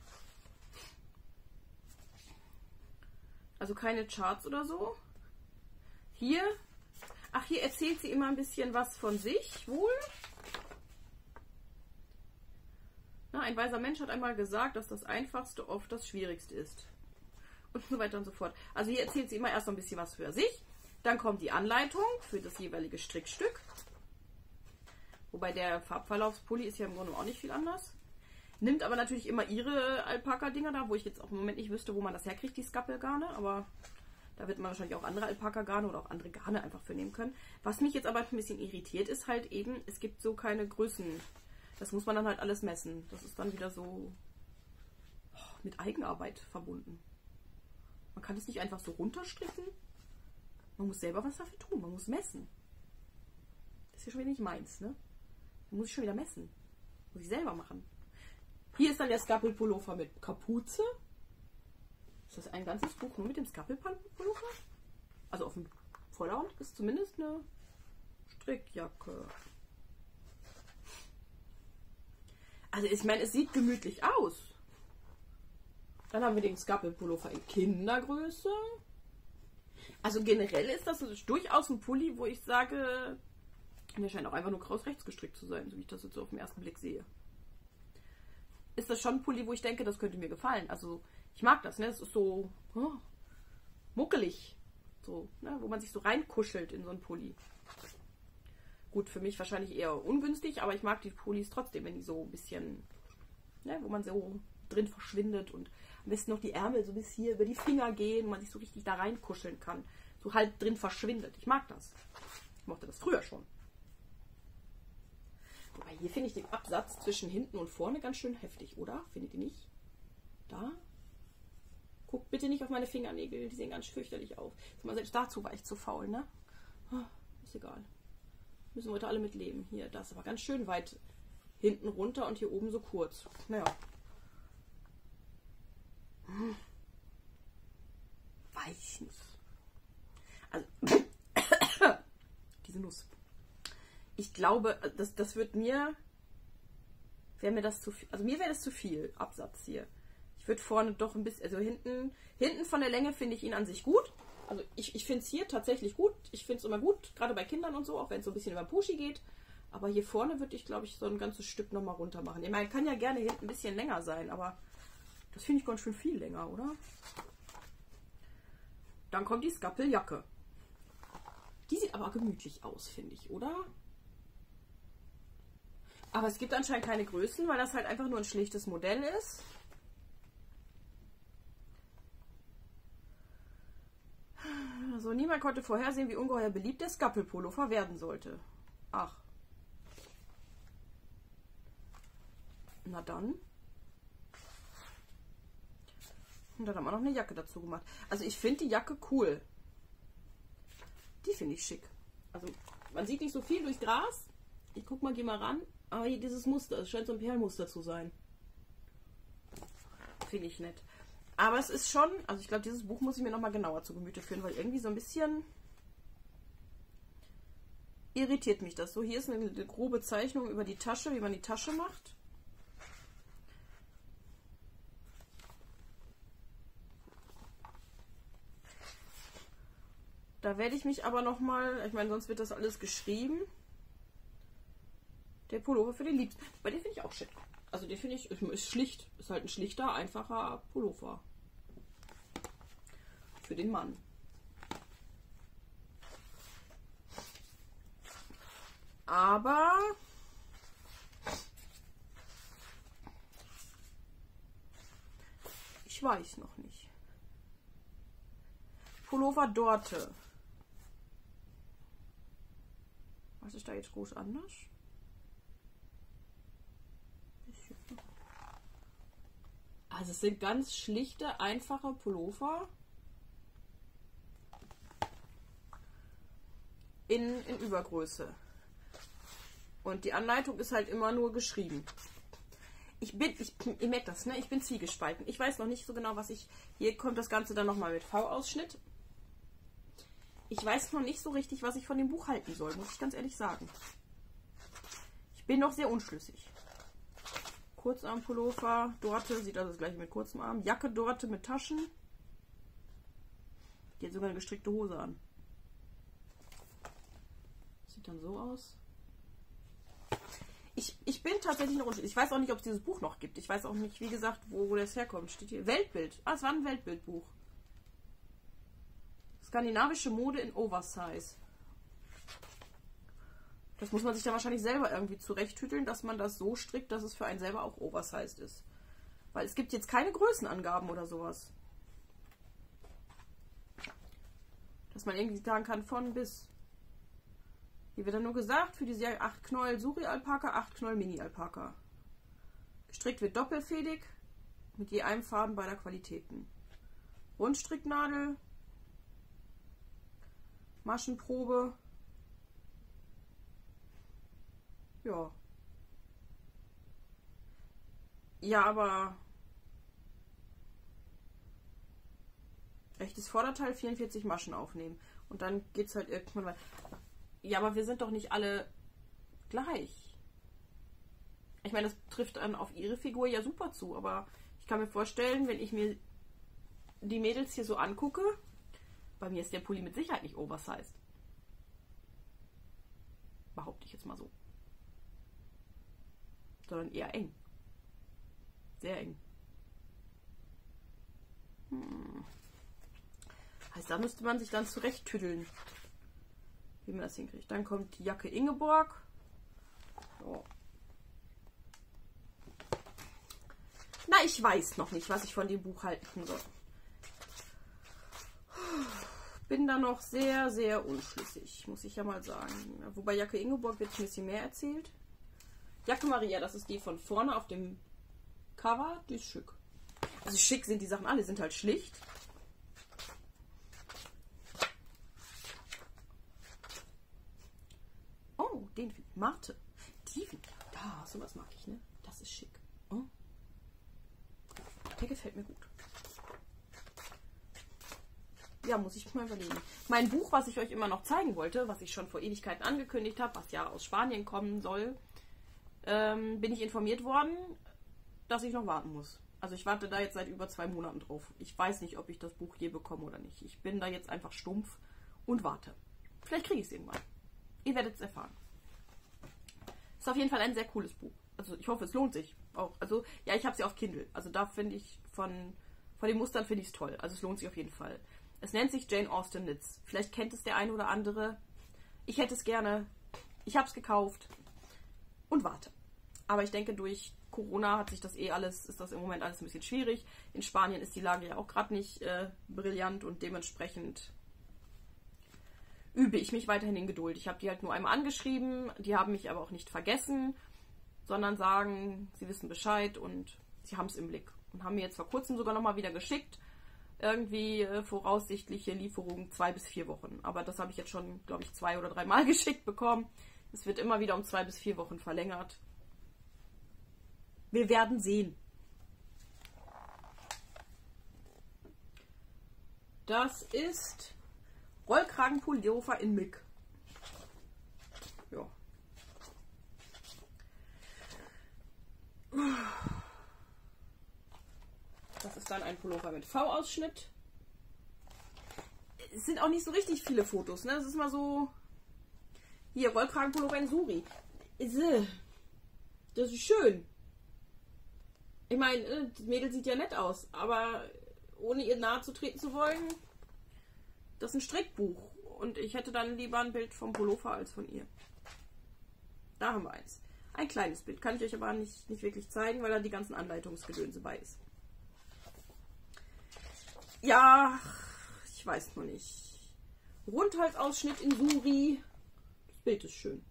Also keine Charts oder so. Hier... Ach, hier erzählt sie immer ein bisschen was von sich, wohl. Na, ein weiser Mensch hat einmal gesagt, dass das Einfachste oft das Schwierigste ist. Und so weiter und so fort. Also hier erzählt sie immer erst noch ein bisschen was für sich. Dann kommt die Anleitung für das jeweilige Strickstück. Wobei der Farbverlaufspulli ist ja im Grunde auch nicht viel anders. Nimmt aber natürlich immer ihre Alpaka-Dinger da, wo ich jetzt auch im Moment nicht wüsste, wo man das herkriegt, die Skappelgarne. Aber da wird man wahrscheinlich auch andere Alpaka-Garne oder auch andere Garne einfach für nehmen können. Was mich jetzt aber ein bisschen irritiert, ist halt eben, es gibt so keine Größen. Das muss man dann halt alles messen. Das ist dann wieder so mit Eigenarbeit verbunden. Man kann es nicht einfach so runterstricken. Man muss selber was dafür tun. Man muss messen. Das ist ja schon wieder nicht meins, ne? Da muss ich schon wieder messen. Muss ich selber machen. Hier ist dann der Skappel-Pullover mit Kapuze. Ist das ein ganzes Buch nur mit dem Skappel-Pullover? Also auf dem Vorderrand ist zumindest eine Strickjacke. Also ich meine, es sieht gemütlich aus. Dann haben wir den Skappel-Pullover in Kindergröße. Also generell ist das durchaus ein Pulli, wo ich sage, der scheint auch einfach nur kraus-rechts gestrickt zu sein, so wie ich das jetzt so auf den ersten Blick sehe. Ist das schon ein Pulli, wo ich denke, das könnte mir gefallen. Also ich mag das, ne? Es ist so muckelig, so, ne? Wo man sich so reinkuschelt in so einen Pulli. Gut, für mich wahrscheinlich eher ungünstig, aber ich mag die Pullis trotzdem, wenn die so ein bisschen, ne? Wo man so drin verschwindet und am besten noch die Ärmel so bis hier über die Finger gehen und man sich so richtig da reinkuscheln kann. So halb drin verschwindet. Ich mag das. Ich mochte das früher schon. Wobei, hier finde ich den Absatz zwischen hinten und vorne ganz schön heftig, oder? Findet ihr nicht? Da? Guckt bitte nicht auf meine Fingernägel, die sehen ganz fürchterlich aus. Selbst dazu war ich zu faul, ne? Ist egal. Müssen wir heute alle mitleben. Hier, das ist aber ganz schön weit hinten runter und hier oben so kurz. Naja. Weiß ich nicht. Also, diese Nuss. Ich glaube, das wird mir, wäre mir das zu viel, also mir wäre das zu viel, Absatz hier. Ich würde vorne doch ein bisschen, also hinten von der Länge finde ich ihn an sich gut. Also ich finde es hier tatsächlich gut. Ich finde es immer gut, gerade bei Kindern und so, auch wenn es so ein bisschen über Puschi geht. Aber hier vorne würde ich, glaube ich, so ein ganzes Stück nochmal runter machen. Ich meine, kann ja gerne hinten ein bisschen länger sein, aber das finde ich ganz schön viel länger, oder? Dann kommt die Skappeljacke. Die sieht aber gemütlich aus, finde ich, oder? Aber es gibt anscheinend keine Größen, weil das halt einfach nur ein schlichtes Modell ist. Also niemand konnte vorhersehen, wie ungeheuer beliebt der Skappel-Pullover werden sollte. Ach. Na dann. Und dann haben wir noch eine Jacke dazu gemacht. Also ich finde die Jacke cool. Die finde ich schick. Also man sieht nicht so viel durchs Gras. Ich guck mal, geh mal ran. Aber hier dieses Muster, es scheint so ein Perlmuster zu sein. Finde ich nett. Aber es ist schon, also ich glaube, dieses Buch muss ich mir nochmal genauer zu Gemüte führen, weil irgendwie so ein bisschen irritiert mich das. So, hier ist eine grobe Zeichnung über die Tasche, wie man die Tasche macht. Da werde ich mich aber nochmal, ich meine, sonst wird das alles geschrieben. Der Pullover für den Liebsten. Bei den finde ich auch schick. Also den finde ich, ist schlicht. Ist halt ein schlichter, einfacher Pullover. Für den Mann. Aber weiß noch nicht. Pullover Dorte. Was ist da jetzt groß anders? Also es sind ganz schlichte, einfache Pullover in Übergröße. Und die Anleitung ist halt immer nur geschrieben. Ihr merkt das, ne? Ich bin zwiegespalten. Ich weiß noch nicht so genau, was ich... Hier kommt das Ganze dann nochmal mit V-Ausschnitt. Ich weiß noch nicht so richtig, was ich von dem Buch halten soll, muss ich ganz ehrlich sagen. Ich bin noch sehr unschlüssig. Kurzarmpullover, Dorte, sieht also das gleiche mit kurzem Arm. Jacke Dorte mit Taschen. Die hat sogar eine gestrickte Hose an. Sieht dann so aus. Ich bin tatsächlich noch unschlüssig. Ich weiß auch nicht, ob es dieses Buch noch gibt. Ich weiß auch nicht, wie gesagt, wo das herkommt. Steht hier. Weltbild. Ah, es war ein Weltbildbuch. Skandinavische Mode in Oversize. Das muss man sich dann wahrscheinlich selber irgendwie zurechttüteln, dass man das so strickt, dass es für einen selber auch oversized ist. Weil es gibt jetzt keine Größenangaben oder sowas. Dass man irgendwie sagen kann, von bis. Hier wird dann nur gesagt, für die Serie 8 Knäuel Suri-Alpaka, 8 Knäuel Mini-Alpaka. Gestrickt wird doppelfädig, mit je einem Faden beider Qualitäten. Rundstricknadel, Maschenprobe. Ja. Ja, aber rechtes Vorderteil 44 Maschen aufnehmen. Und dann geht es halt irgendwann weiter. Ja, aber wir sind doch nicht alle gleich. Ich meine, das trifft dann auf ihre Figur ja super zu, aber ich kann mir vorstellen, wenn ich mir die Mädels hier so angucke, bei mir ist der Pulli mit Sicherheit nicht oversized. Behaupte ich jetzt mal so. Sondern eher eng. Sehr eng. Heißt, da müsste man sich dann zurechttüdeln, wie man das hinkriegt. Dann kommt die Jacke Ingeborg. So. Na, ich weiß noch nicht, was ich von dem Buch halten soll. Bin da noch sehr, sehr unschlüssig, muss ich ja mal sagen. Wobei Jacke Ingeborg wird ein bisschen mehr erzählt. Jacke Maria, das ist die von vorne auf dem Cover, die ist schick. Also schick sind die Sachen alle, sind halt schlicht. Oh, den finde ich. Marte. Die finde ich. Da, sowas mag ich, ne? Das ist schick. Oh. Der gefällt mir gut. Ja, muss ich mal überlegen. Mein Buch, was ich euch immer noch zeigen wollte, was ich schon vor Ewigkeiten angekündigt habe, was ja aus Spanien kommen soll, bin ich informiert worden, dass ich noch warten muss. Also ich warte da jetzt seit über 2 Monaten drauf. Ich weiß nicht, ob ich das Buch je bekomme oder nicht. Ich bin da jetzt einfach stumpf und warte. Vielleicht kriege ich es irgendwann. Ihr werdet es erfahren. Ist auf jeden Fall ein sehr cooles Buch. Also ich hoffe, es lohnt sich auch. Also ja, ich habe sie auf Kindle. Also da finde ich von den Mustern finde ich es toll. Also es lohnt sich auf jeden Fall. Es nennt sich Jane Austen Knits. Vielleicht kennt es der eine oder andere. Ich hätte es gerne. Ich habe es gekauft und warte. Aber ich denke, durch Corona hat sich das ist das im Moment alles ein bisschen schwierig. In Spanien ist die Lage ja auch gerade nicht brillant und dementsprechend übe ich mich weiterhin in Geduld. Ich habe die halt nur einmal angeschrieben, die haben mich aber auch nicht vergessen, sondern sagen, sie wissen Bescheid und sie haben es im Blick. Und haben mir jetzt vor kurzem sogar nochmal wieder geschickt, irgendwie voraussichtliche Lieferung 2 bis 4 Wochen. Aber das habe ich jetzt schon, glaube ich, 2 oder 3 Mal geschickt bekommen. Es wird immer wieder um 2 bis 4 Wochen verlängert. Wir werden sehen. Das ist Rollkragenpullover in Mick. Ja. Das ist dann ein Pullover mit V-Ausschnitt. Es sind auch nicht so richtig viele Fotos, ne? Das ist mal so. Hier, Rollkragenpullover in Suri. Das ist schön. Ich meine, das Mädel sieht ja nett aus, aber ohne ihr nahe zu treten zu wollen, das ist ein Strickbuch. Und ich hätte dann lieber ein Bild vom Pullover als von ihr. Da haben wir eins. Ein kleines Bild. Kann ich euch aber nicht wirklich zeigen, weil da die ganzen Anleitungsgedönse bei ist. Ja, ich weiß noch nicht. Rundhalsausschnitt in Suri. Das Bild ist schön.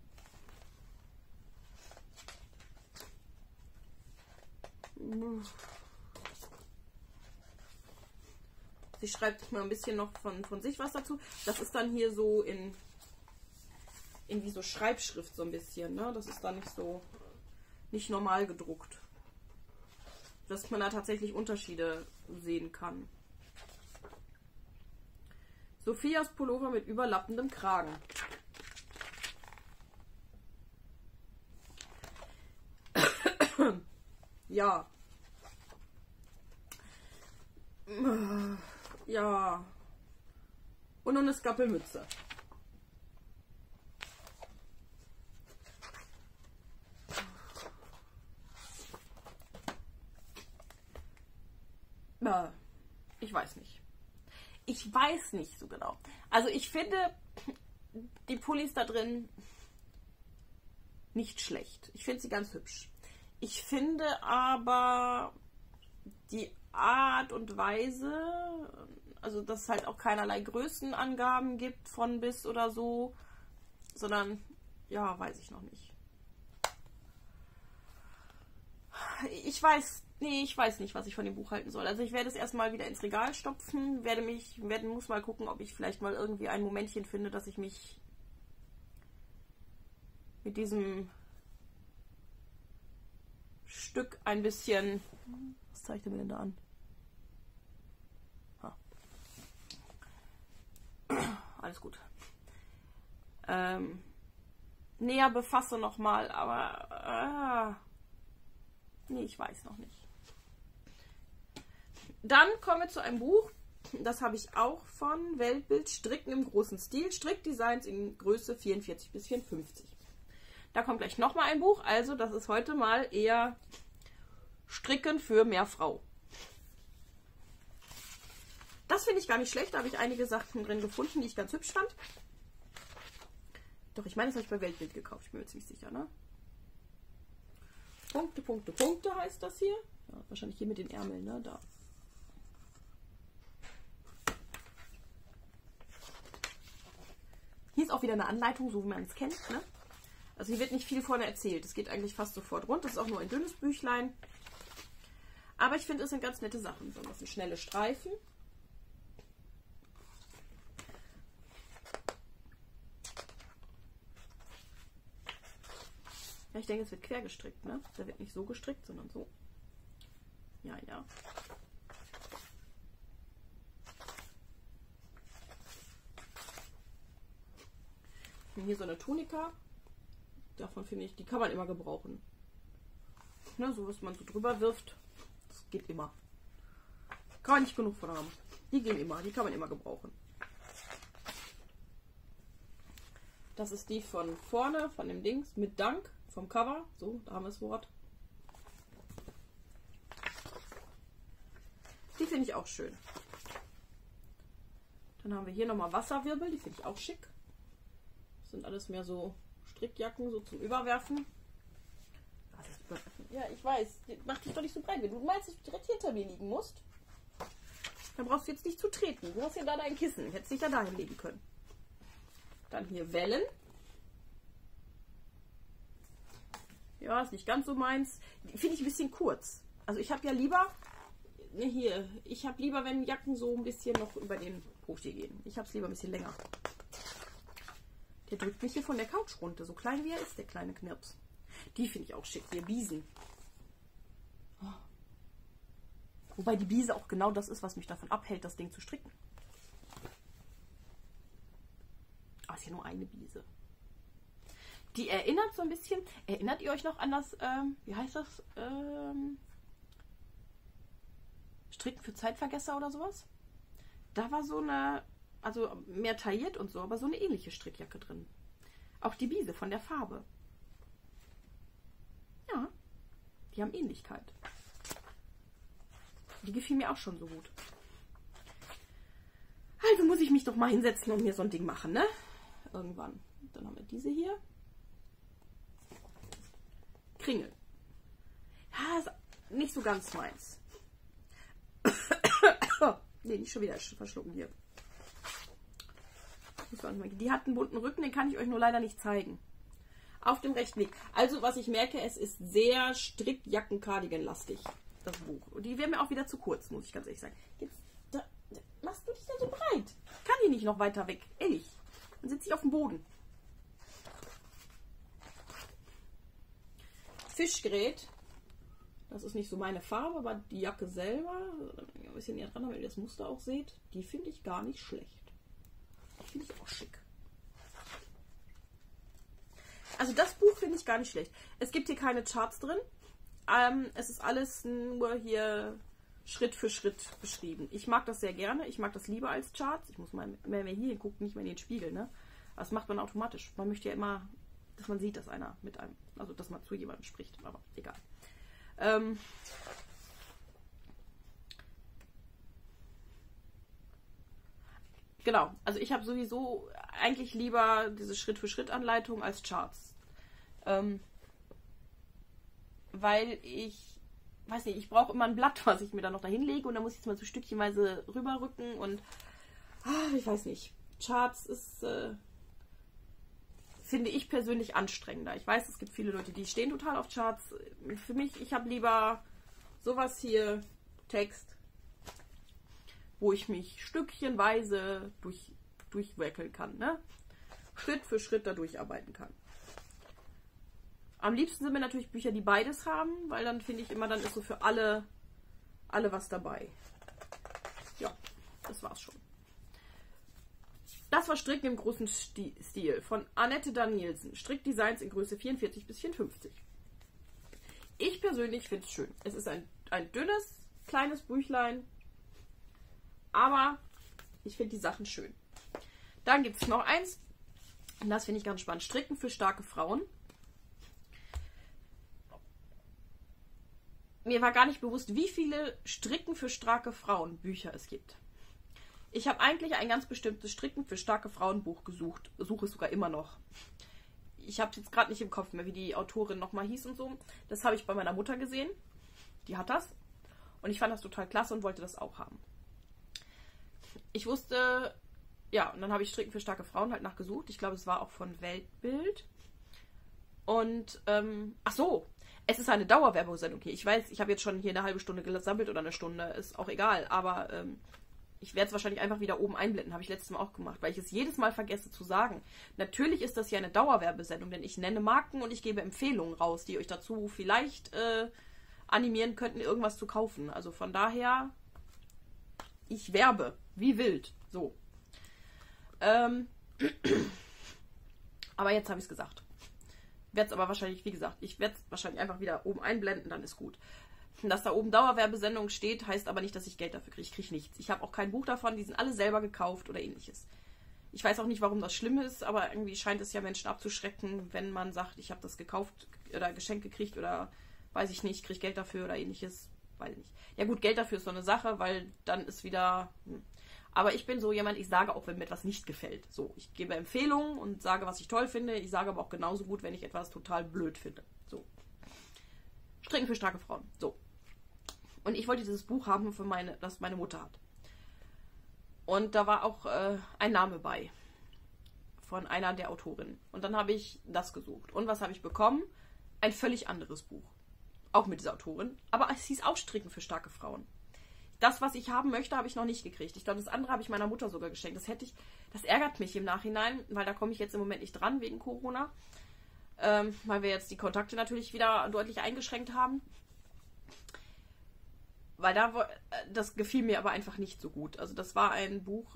Sie schreibt mal ein bisschen noch von sich was dazu. Das ist dann hier so in wie so Schreibschrift so ein bisschen, ne? Das ist dann nicht normal gedruckt. Dass man da tatsächlich Unterschiede sehen kann. Sophias Pullover mit überlappendem Kragen. Ja. Ja. Und noch eine Skappelmütze. Ich weiß nicht. Ich weiß nicht so genau. Also ich finde die Pullis da drin nicht schlecht. Ich finde sie ganz hübsch. Ich finde aber die Art und Weise, also dass es halt auch keinerlei Größenangaben gibt von bis oder so, sondern, ja, weiß ich noch nicht. Ich weiß nicht, was ich von dem Buch halten soll. Also ich werde es erstmal wieder ins Regal stopfen, muss mal gucken, ob ich vielleicht mal irgendwie ein Momentchen finde, dass ich mich mit diesem Stück ein bisschen... Was zeigt er mir denn da an? Alles gut. Näher befasse nochmal, aber... nee, ich weiß noch nicht. Dann kommen wir zu einem Buch, das habe ich auch von Weltbild, Stricken im großen Stil, Strickdesigns in Größe 44 bis 54. Da kommt gleich nochmal ein Buch, also das ist heute mal eher Stricken für mehr Frau. Das finde ich gar nicht schlecht, da habe ich einige Sachen drin gefunden, die ich ganz hübsch fand. Doch, ich meine, das habe ich bei Weltbild gekauft, ich bin mir ziemlich sicher, ne? Punkte, Punkte, Punkte heißt das hier. Ja, wahrscheinlich hier mit den Ärmeln, ne? Da. Hier ist auch wieder eine Anleitung, so wie man es kennt, ne? Also hier wird nicht viel vorne erzählt. Es geht eigentlich fast sofort rund. Das ist auch nur ein dünnes Büchlein. Aber ich finde, es sind ganz nette Sachen. So, das sind schnelle Streifen. Ja, ich denke, es wird quer gestrickt, ne? Der wird nicht so gestrickt, sondern so. Ja, ja. Und hier so eine Tunika. Davon finde ich, die kann man immer gebrauchen. Ne, so was man so drüber wirft. Das geht immer. Kann man nicht genug von haben. Die gehen immer, die kann man immer gebrauchen. Das ist die von vorne, von dem Dings, mit Dank, vom Cover. So, da haben wir das Wort. Die finde ich auch schön. Dann haben wir hier nochmal Wasserwirbel, die finde ich auch schick. Das sind alles mehr so Strickjacken, so zum Überwerfen. Was ist Überwerfen? Ja, ich weiß. Mach dich doch nicht so breit. Wenn du meinst, dass du direkt hinter mir liegen musst, dann brauchst du jetzt nicht zu treten. Du hast ja da dein Kissen. Hättest dich ja dahin legen können. Dann hier Wellen. Ja, ist nicht ganz so meins. Finde ich ein bisschen kurz. Also ich habe ja lieber, ich habe lieber, wenn Jacken so ein bisschen noch über den Posti gehen. Ich habe es lieber ein bisschen länger. Der drückt mich hier von der Couch runter. So klein wie er ist, der kleine Knirps. Die finde ich auch schick. Die Biesen. Oh. Wobei die Biese auch genau das ist, was mich davon abhält, das Ding zu stricken. Aber es ist ja nur eine Biese. Die erinnert so ein bisschen. Erinnert ihr euch noch an das, wie heißt das? Stricken für Zeitvergesser oder sowas? Da war so eine, also mehr tailliert und so, aber so eine ähnliche Strickjacke drin. Auch die Biese von der Farbe. Ja, die haben Ähnlichkeit. Die gefiel mir auch schon so gut. Also muss ich mich doch mal hinsetzen und mir so ein Ding machen, ne? Irgendwann. Dann haben wir diese hier. Kringel. Ja, ist nicht so ganz meins. Nee, nicht schon wieder verschlucken hier. Die hat einen bunten Rücken, den kann ich euch nur leider nicht zeigen. Auf dem rechten Weg. Also, was ich merke, es ist sehr Strickjacken-Cardigan-lastig, das Buch. Und die wäre mir auch wieder zu kurz, muss ich ganz ehrlich sagen. Jetzt, da machst du dich denn so breit? Kann die nicht noch weiter weg? Ehrlich. Dann sitze ich auf dem Boden. Fischgrät. Das ist nicht so meine Farbe, aber die Jacke selber, ein bisschen näher dran, damit ihr das Muster auch seht, die finde ich gar nicht schlecht. Die finde ich auch schick. Also das Buch finde ich gar nicht schlecht. Es gibt hier keine Charts drin. Es ist alles nur hier Schritt für Schritt beschrieben. Ich mag das sehr gerne. Ich mag das lieber als Charts. Ich muss mal mehr hier gucken, nicht mehr in den Spiegel. Ne? Das macht man automatisch. Man möchte ja immer, dass man sieht, dass einer mit einem, also dass man zu jemandem spricht. Aber egal. Genau, also ich habe sowieso eigentlich lieber diese Schritt-für-Schritt-Anleitung als Charts. Weil ich, weiß nicht, ich brauche immer ein Blatt, was ich mir dann noch dahin lege und dann muss ich es mal so stückchenweise rüberrücken und ich weiß nicht. Charts ist, finde ich persönlich anstrengender. Ich weiß, es gibt viele Leute, die stehen total auf Charts. Für mich, ich habe lieber sowas hier, Text, wo ich mich stückchenweise durchwickeln kann, ne? Schritt für Schritt da durcharbeiten kann. Am liebsten sind mir natürlich Bücher, die beides haben, weil dann finde ich immer, dann ist so für alle was dabei. Ja, das war's schon. Das war Stricken im großen Stil von Annette Danielsen. Strickdesigns in Größe 44 bis 54. Ich persönlich finde es schön. Es ist ein dünnes, kleines Büchlein, aber ich finde die Sachen schön. Dann gibt es noch eins, und das finde ich ganz spannend. Stricken für starke Frauen. Mir war gar nicht bewusst, wie viele Stricken für starke Frauen Bücher es gibt. Ich habe eigentlich ein ganz bestimmtes Stricken für starke Frauen Buch gesucht. Suche es sogar immer noch. Ich habe es jetzt gerade nicht im Kopf mehr, wie die Autorin nochmal hieß und so. Das habe ich bei meiner Mutter gesehen. Die hat das. Und ich fand das total klasse und wollte das auch haben. Ich wusste, ja, und dann habe ich Stricken für starke Frauen halt nachgesucht. Ich glaube, es war auch von Weltbild. Und, ach so, es ist eine Dauerwerbesendung hier. Ich weiß, ich habe jetzt schon hier eine halbe Stunde gesammelt oder eine Stunde, ist auch egal. Aber ich werde es wahrscheinlich einfach wieder oben einblenden. Habe ich letztes Mal auch gemacht, weil ich es jedes Mal vergesse zu sagen. Natürlich ist das hier eine Dauerwerbesendung, denn ich nenne Marken und ich gebe Empfehlungen raus, die euch dazu vielleicht animieren könnten, irgendwas zu kaufen. Also von daher, ich werbe wie wild. So. Aber jetzt habe ich es gesagt. Werde es aber wahrscheinlich, wie gesagt, ich werde es wahrscheinlich einfach wieder oben einblenden, dann ist gut. Dass da oben Dauerwerbesendung steht, heißt aber nicht, dass ich Geld dafür kriege. Ich kriege nichts. Ich habe auch kein Buch davon, die sind alle selber gekauft oder ähnliches. Ich weiß auch nicht, warum das schlimm ist, aber irgendwie scheint es ja Menschen abzuschrecken, wenn man sagt, ich habe das gekauft oder geschenkt gekriegt oder weiß ich nicht, kriege Geld dafür oder ähnliches. Weiß ich nicht. Ja gut, Geld dafür ist so eine Sache, weil dann ist wieder... Aber ich bin so jemand, ich sage auch, wenn mir etwas nicht gefällt. So, ich gebe Empfehlungen und sage, was ich toll finde. Ich sage aber auch genauso gut, wenn ich etwas total blöd finde. So. Stricken für starke Frauen. So. Und ich wollte dieses Buch haben, das meine Mutter hat. Und da war auch ein Name bei. Von einer der Autorinnen. Und dann habe ich das gesucht. Und was habe ich bekommen? Ein völlig anderes Buch. Auch mit dieser Autorin. Aber es hieß auch Stricken für starke Frauen. Das, was ich haben möchte, habe ich noch nicht gekriegt. Ich glaube, das andere habe ich meiner Mutter sogar geschenkt. Das ärgert mich im Nachhinein, weil da komme ich jetzt im Moment nicht dran, wegen Corona. Weil wir jetzt die Kontakte natürlich wieder deutlich eingeschränkt haben. Weil das gefiel mir aber einfach nicht so gut. Also das war ein Buch,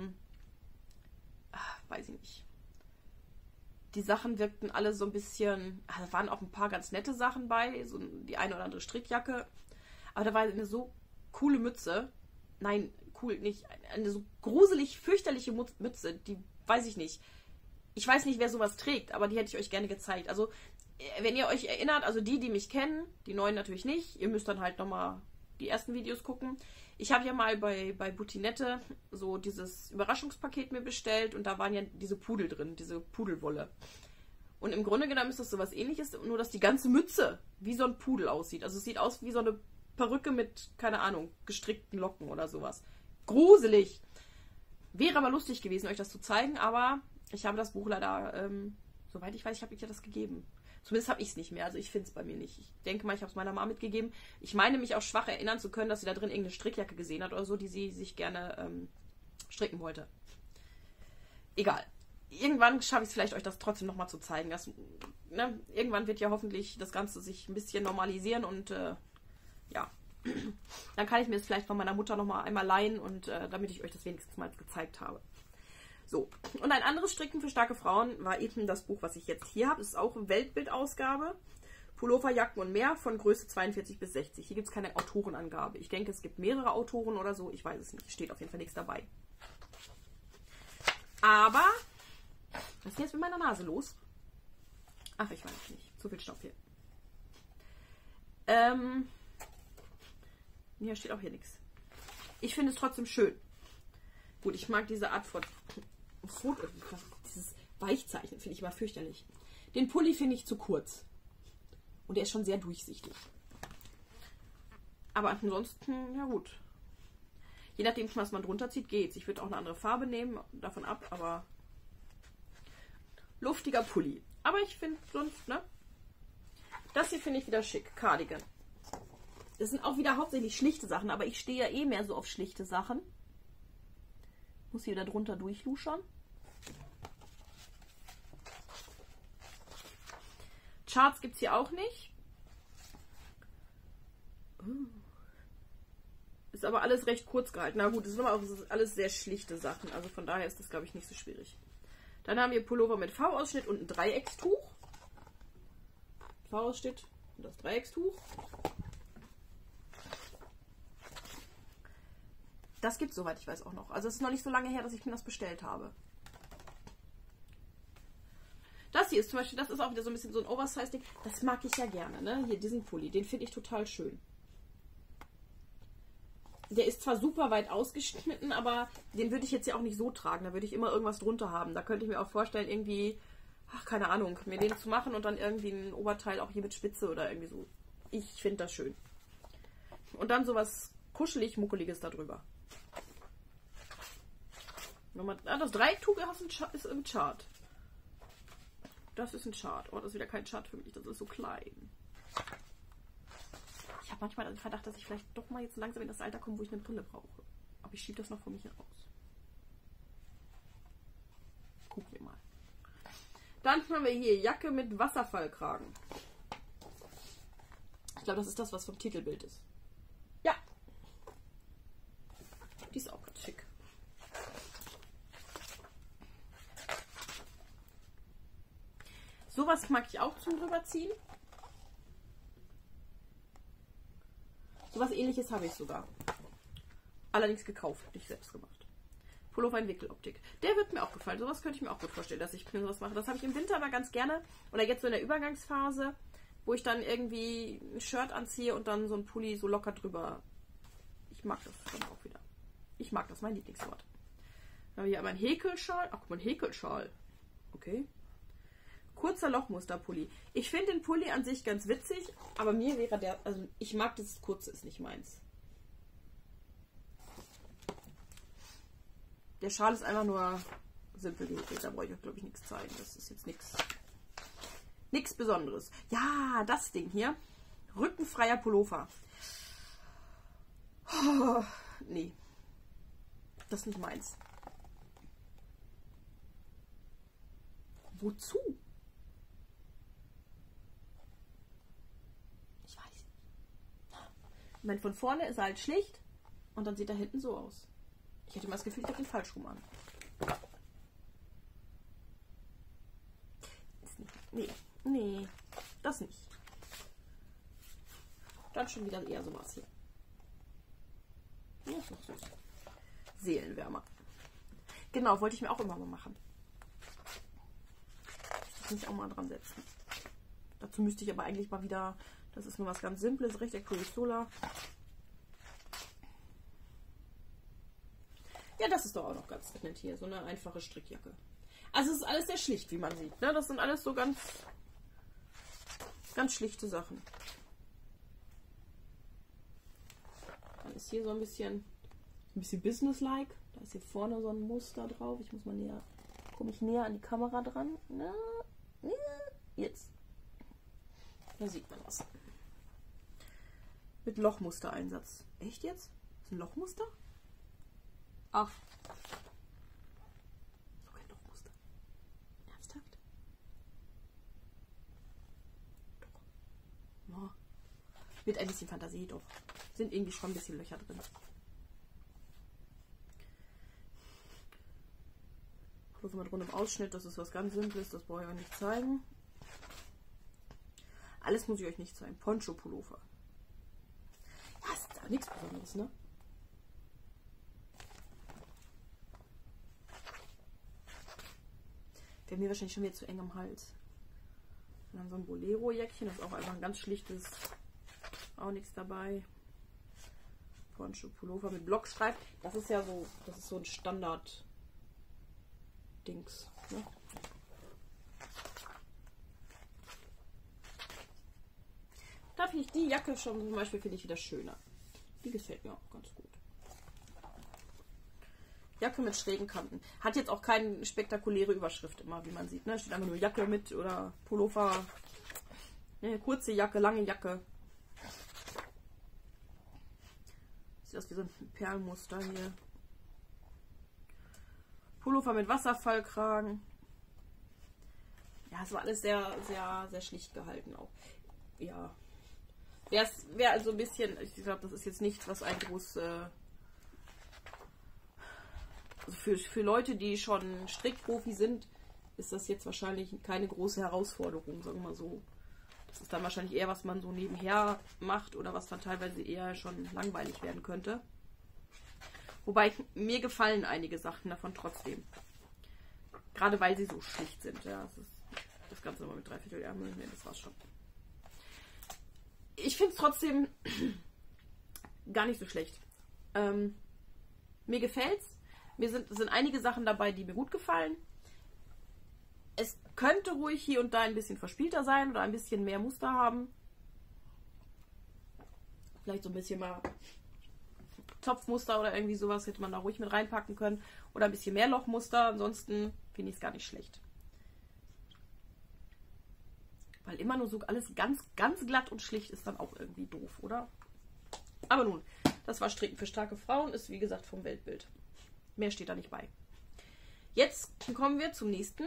weiß ich nicht. Die Sachen wirkten alle so ein bisschen, da waren auch ein paar ganz nette Sachen bei, so die eine oder andere Strickjacke. Aber da war eine so coole Mütze. Nein, cool nicht. Eine so gruselig, fürchterliche Mütze, die weiß ich nicht. Ich weiß nicht, wer sowas trägt, aber die hätte ich euch gerne gezeigt. Also, wenn ihr euch erinnert, also die mich kennen, die neuen natürlich nicht, ihr müsst dann halt nochmal die ersten Videos gucken. Ich habe ja mal bei Butinette so dieses Überraschungspaket mir bestellt und da waren ja diese Pudel drin, diese Pudelwolle. Und im Grunde genommen ist das sowas Ähnliches, nur dass die ganze Mütze wie so ein Pudel aussieht. Also es sieht aus wie so eine Perücke mit, keine Ahnung, gestrickten Locken oder sowas. Gruselig. Wäre aber lustig gewesen, euch das zu zeigen, aber ich habe das Buch leider, soweit ich weiß, ich habe ihr das gegeben. Zumindest habe ich es nicht mehr, also ich finde es bei mir nicht. Ich denke mal, ich habe es meiner Mama mitgegeben. Ich meine mich auch schwach erinnern zu können, dass sie da drin irgendeine Strickjacke gesehen hat oder so, die sie sich gerne stricken wollte. Egal. Irgendwann schaffe ich es vielleicht, euch das trotzdem nochmal zu zeigen. Das, ne, irgendwann wird ja hoffentlich das Ganze sich ein bisschen normalisieren und ja. Dann kann ich mir das vielleicht von meiner Mutter nochmal einmal leihen und damit ich euch das wenigstens mal gezeigt habe. So, und ein anderes Stricken für starke Frauen war eben das Buch, was ich jetzt hier habe. Das ist auch eine Weltbildausgabe. Pullover, Jacken und mehr von Größe 42 bis 60. Hier gibt es keine Autorenangabe. Ich denke, es gibt mehrere Autoren oder so. Ich weiß es nicht. Steht auf jeden Fall nichts dabei. Aber, was ist jetzt mit meiner Nase los? Ach, ich weiß nicht. Zu viel Staub hier. Hier steht auch hier nichts. Ich finde es trotzdem schön. Gut, ich mag diese Art von Foto. Dieses Weichzeichnen finde ich immer fürchterlich. Den Pulli finde ich zu kurz. Und der ist schon sehr durchsichtig. Aber ansonsten, ja gut. Je nachdem, was man drunter zieht, geht's. Ich würde auch eine andere Farbe nehmen, davon ab, aber luftiger Pulli. Aber ich finde sonst, ne? Das hier finde ich wieder schick. Cardigan. Das sind auch wieder hauptsächlich schlichte Sachen, aber ich stehe ja eh mehr so auf schlichte Sachen. Muss hier da drunter durchluschern. Charts gibt es hier auch nicht. Ist aber alles recht kurz gehalten. Na gut, das sind aber auch alles sehr schlichte Sachen. Also von daher ist das, glaube ich, nicht so schwierig. Dann haben wir Pullover mit V-Ausschnitt und ein Dreieckstuch. V-Ausschnitt und das Dreieckstuch. Das gibt es, soweit ich weiß, auch noch. Also es ist noch nicht so lange her, dass ich mir das bestellt habe. Das hier ist zum Beispiel, das ist auch wieder so ein bisschen so ein Oversize-Ding. Das mag ich ja gerne, ne? Hier, diesen Pulli, den finde ich total schön. Der ist zwar super weit ausgeschnitten, aber den würde ich jetzt ja auch nicht so tragen. Da würde ich immer irgendwas drunter haben. Da könnte ich mir auch vorstellen, irgendwie, ach, keine Ahnung, mir den zu machen und dann irgendwie ein Oberteil auch hier mit Spitze oder irgendwie so. Ich finde das schön. Und dann sowas kuschelig, muckeliges da drüber. Das Dreiecktuch ist im Chart. Das ist ein Chart. Oh, das ist wieder kein Chart für mich. Das ist so klein. Ich habe manchmal den Verdacht, dass ich vielleicht doch mal jetzt langsam in das Alter komme, wo ich eine Brille brauche. Aber ich schiebe das noch vor mich heraus. Gucken wir mal. Dann haben wir hier Jacke mit Wasserfallkragen. Ich glaube, das ist das, was vom Titelbild ist. Ja. Die ist auch ganz schick. Sowas mag ich auch zum drüberziehen. Sowas Ähnliches habe ich sogar. Allerdings gekauft, nicht selbst gemacht. Pullover in Wickeloptik. Der wird mir auch gefallen. Sowas könnte ich mir auch gut vorstellen, dass ich sowas mache. Das habe ich im Winter aber ganz gerne. Oder jetzt so in der Übergangsphase, wo ich dann irgendwie ein Shirt anziehe und dann so ein Pulli so locker drüber. Ich mag das dann auch wieder. Ich mag das, mein Lieblingswort. Dann haben wir hier einmal einen Häkelschal. Ach, guck mal, ein Häkelschal. Okay. Kurzer Lochmusterpulli. Ich finde den Pulli an sich ganz witzig, aber mir wäre der, also ich mag das Kurze, ist nicht meins. Der Schal ist einfach nur simpel gehäkelt, da brauche ich euch, glaube ich, nichts zeigen. Das ist jetzt nichts Besonderes. Ja, das Ding hier. Rückenfreier Pullover. Oh, nee. Das ist nicht meins. Wozu? Ich weiß nicht. Ich meine, von vorne ist er halt schlicht und dann sieht er hinten so aus. Ich hätte immer das Gefühl, ich habe den falsch rum an. Nee, das nicht. Dann schon wieder eher sowas hier. Ja, ist noch süß. Seelenwärmer. Genau, wollte ich mir auch immer mal machen. Ich muss mich auch mal dran setzen. Dazu müsste ich aber eigentlich mal wieder, das ist nur was ganz Simples, Rechteckiges Sola. Ja, das ist doch auch noch ganz nett hier, so eine einfache Strickjacke. Also es ist alles sehr schlicht, wie man sieht. Ne? Das sind alles so ganz schlichte Sachen. Dann ist hier so ein bisschen Ein bisschen businesslike. Da ist hier vorne so ein Muster drauf. Ich muss mal näher, komme ich näher an die Kamera dran. Na, jetzt. Da sieht man was. Mit Lochmustereinsatz. Echt jetzt? Ist ein Lochmuster? Ach. So kein Lochmuster. Ernsthaft? Doch. Ja. Mit ein bisschen Fantasie doch. Sind irgendwie schon ein bisschen Löcher drin. Pullover mit rundem Ausschnitt, das ist was ganz Simples, das brauche ich euch nicht zeigen. Alles muss ich euch nicht zeigen. Poncho-Pullover. Ja, ist aber nichts Besonderes, ne? Wäre mir wahrscheinlich schon wieder zu eng am Hals. Und dann so ein Bolero-Jäckchen, das ist auch einfach ein ganz schlichtes, auch nichts dabei. Poncho-Pullover mit Blockstreifen. Das ist ja so, das ist so ein Standard-Dings. Ne? Da finde ich die Jacke schon zum Beispiel finde ich wieder schöner. Die gefällt mir auch ganz gut. Jacke mit schrägen Kanten. Hat jetzt auch keine spektakuläre Überschrift immer, wie man sieht. Ne? Steht einfach nur Jacke mit oder Pullover. Ne, kurze Jacke, lange Jacke. Sieht aus wie so ein Perlmuster hier. Pullover mit Wasserfallkragen. Ja, es war alles sehr, sehr, sehr schlicht gehalten auch. Ja. Wäre also ein bisschen, ich glaube, das ist jetzt nichts, was ein groß... Also für Leute, die schon Strickprofi sind, ist das jetzt wahrscheinlich keine große Herausforderung, sagen wir mal so. Das ist dann wahrscheinlich eher, was man so nebenher macht oder was dann teilweise eher schon langweilig werden könnte. Wobei mir gefallen einige Sachen davon trotzdem. Gerade weil sie so schlicht sind. Ja, das Ganze immer mit Dreiviertelärmel. Ne, das war's schon. Ich finde es trotzdem gar nicht so schlecht. Mir gefällt's. Mir sind einige Sachen dabei, die mir gut gefallen. Es könnte ruhig hier und da ein bisschen verspielter sein oder ein bisschen mehr Muster haben. Vielleicht so ein bisschen mal Topfmuster oder irgendwie sowas hätte man da ruhig mit reinpacken können. Oder ein bisschen mehr Lochmuster. Ansonsten finde ich es gar nicht schlecht. Weil immer nur so alles ganz, ganz glatt und schlicht ist dann auch irgendwie doof, oder? Aber nun, das war Stricken für starke Frauen. Ist wie gesagt vom Weltbild. Mehr steht da nicht bei. Jetzt kommen wir zum nächsten.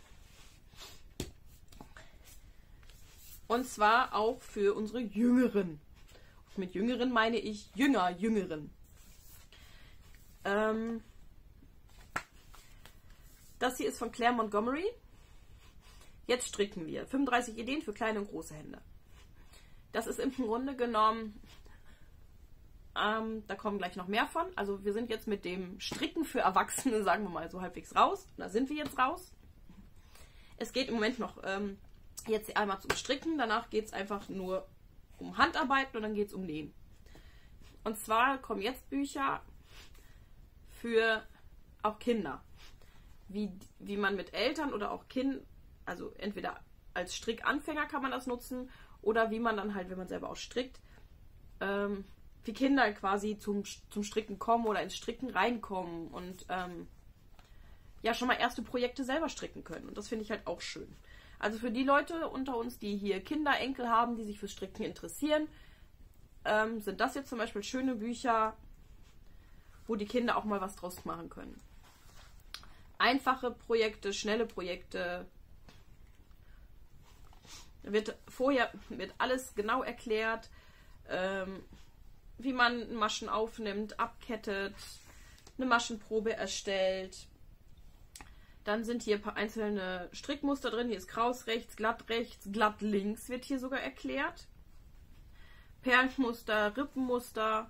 Und zwar auch für unsere Jüngeren. Und mit Jüngeren meine ich Jüngeren. Das hier ist von Claire Montgomery. Jetzt stricken wir 35 Ideen für kleine und große Hände. Das ist im Grunde genommen... da kommen gleich noch mehr von. Also wir sind jetzt mit dem Stricken für Erwachsene, sagen wir mal, so halbwegs raus. Da sind wir jetzt raus. Es geht im Moment noch jetzt einmal zum Stricken. Danach geht es einfach nur um Handarbeiten und dann geht es um Nähen. Und zwar kommen jetzt Bücher für auch Kinder. Wie man mit Eltern oder auch Kindern, also entweder als Strickanfänger kann man das nutzen oder wie man dann halt, wenn man selber auch strickt, wie Kinder quasi zum Stricken kommen oder ins Stricken reinkommen und ja schon mal erste Projekte selber stricken können. Und das finde ich halt auch schön. Also für die Leute unter uns, die hier Kinder, Enkel haben, die sich für Stricken interessieren, sind das jetzt zum Beispiel schöne Bücher, wo die Kinder auch mal was draus machen können. Einfache Projekte, schnelle Projekte. Vorher wird alles genau erklärt, wie man Maschen aufnimmt, abkettet, eine Maschenprobe erstellt. Dann sind hier ein paar einzelne Strickmuster drin. Hier ist Kraus rechts, glatt links wird hier sogar erklärt. Perlenmuster, Rippenmuster.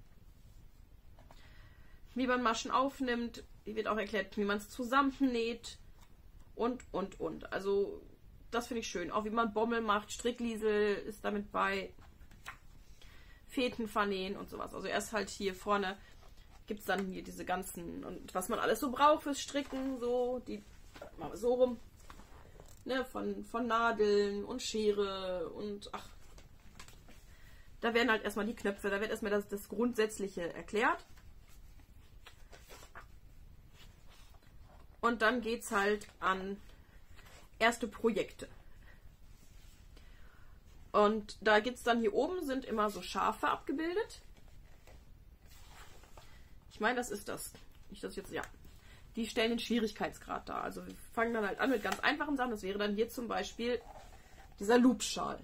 Wie man Maschen aufnimmt. Hier wird auch erklärt, wie man es zusammennäht. Und. Also das finde ich schön. Auch wie man Bommel macht. Strickliesel ist damit bei. Fäden vernähen und sowas. Also erst halt hier vorne gibt es dann hier diese ganzen und was man alles so braucht fürs Stricken, so die machen wir so rum, ne, von Nadeln und Schere und ach, da werden halt erstmal die Knöpfe, da wird erstmal das Grundsätzliche erklärt. Und dann geht es halt an erste Projekte. Und da gibt es dann hier oben sind immer so Schafe abgebildet. Ich meine, das ist das. Nicht das jetzt, ja. Die stellen den Schwierigkeitsgrad dar. Also wir fangen dann halt an mit ganz einfachen Sachen. Das wäre dann hier zum Beispiel dieser Loopschal.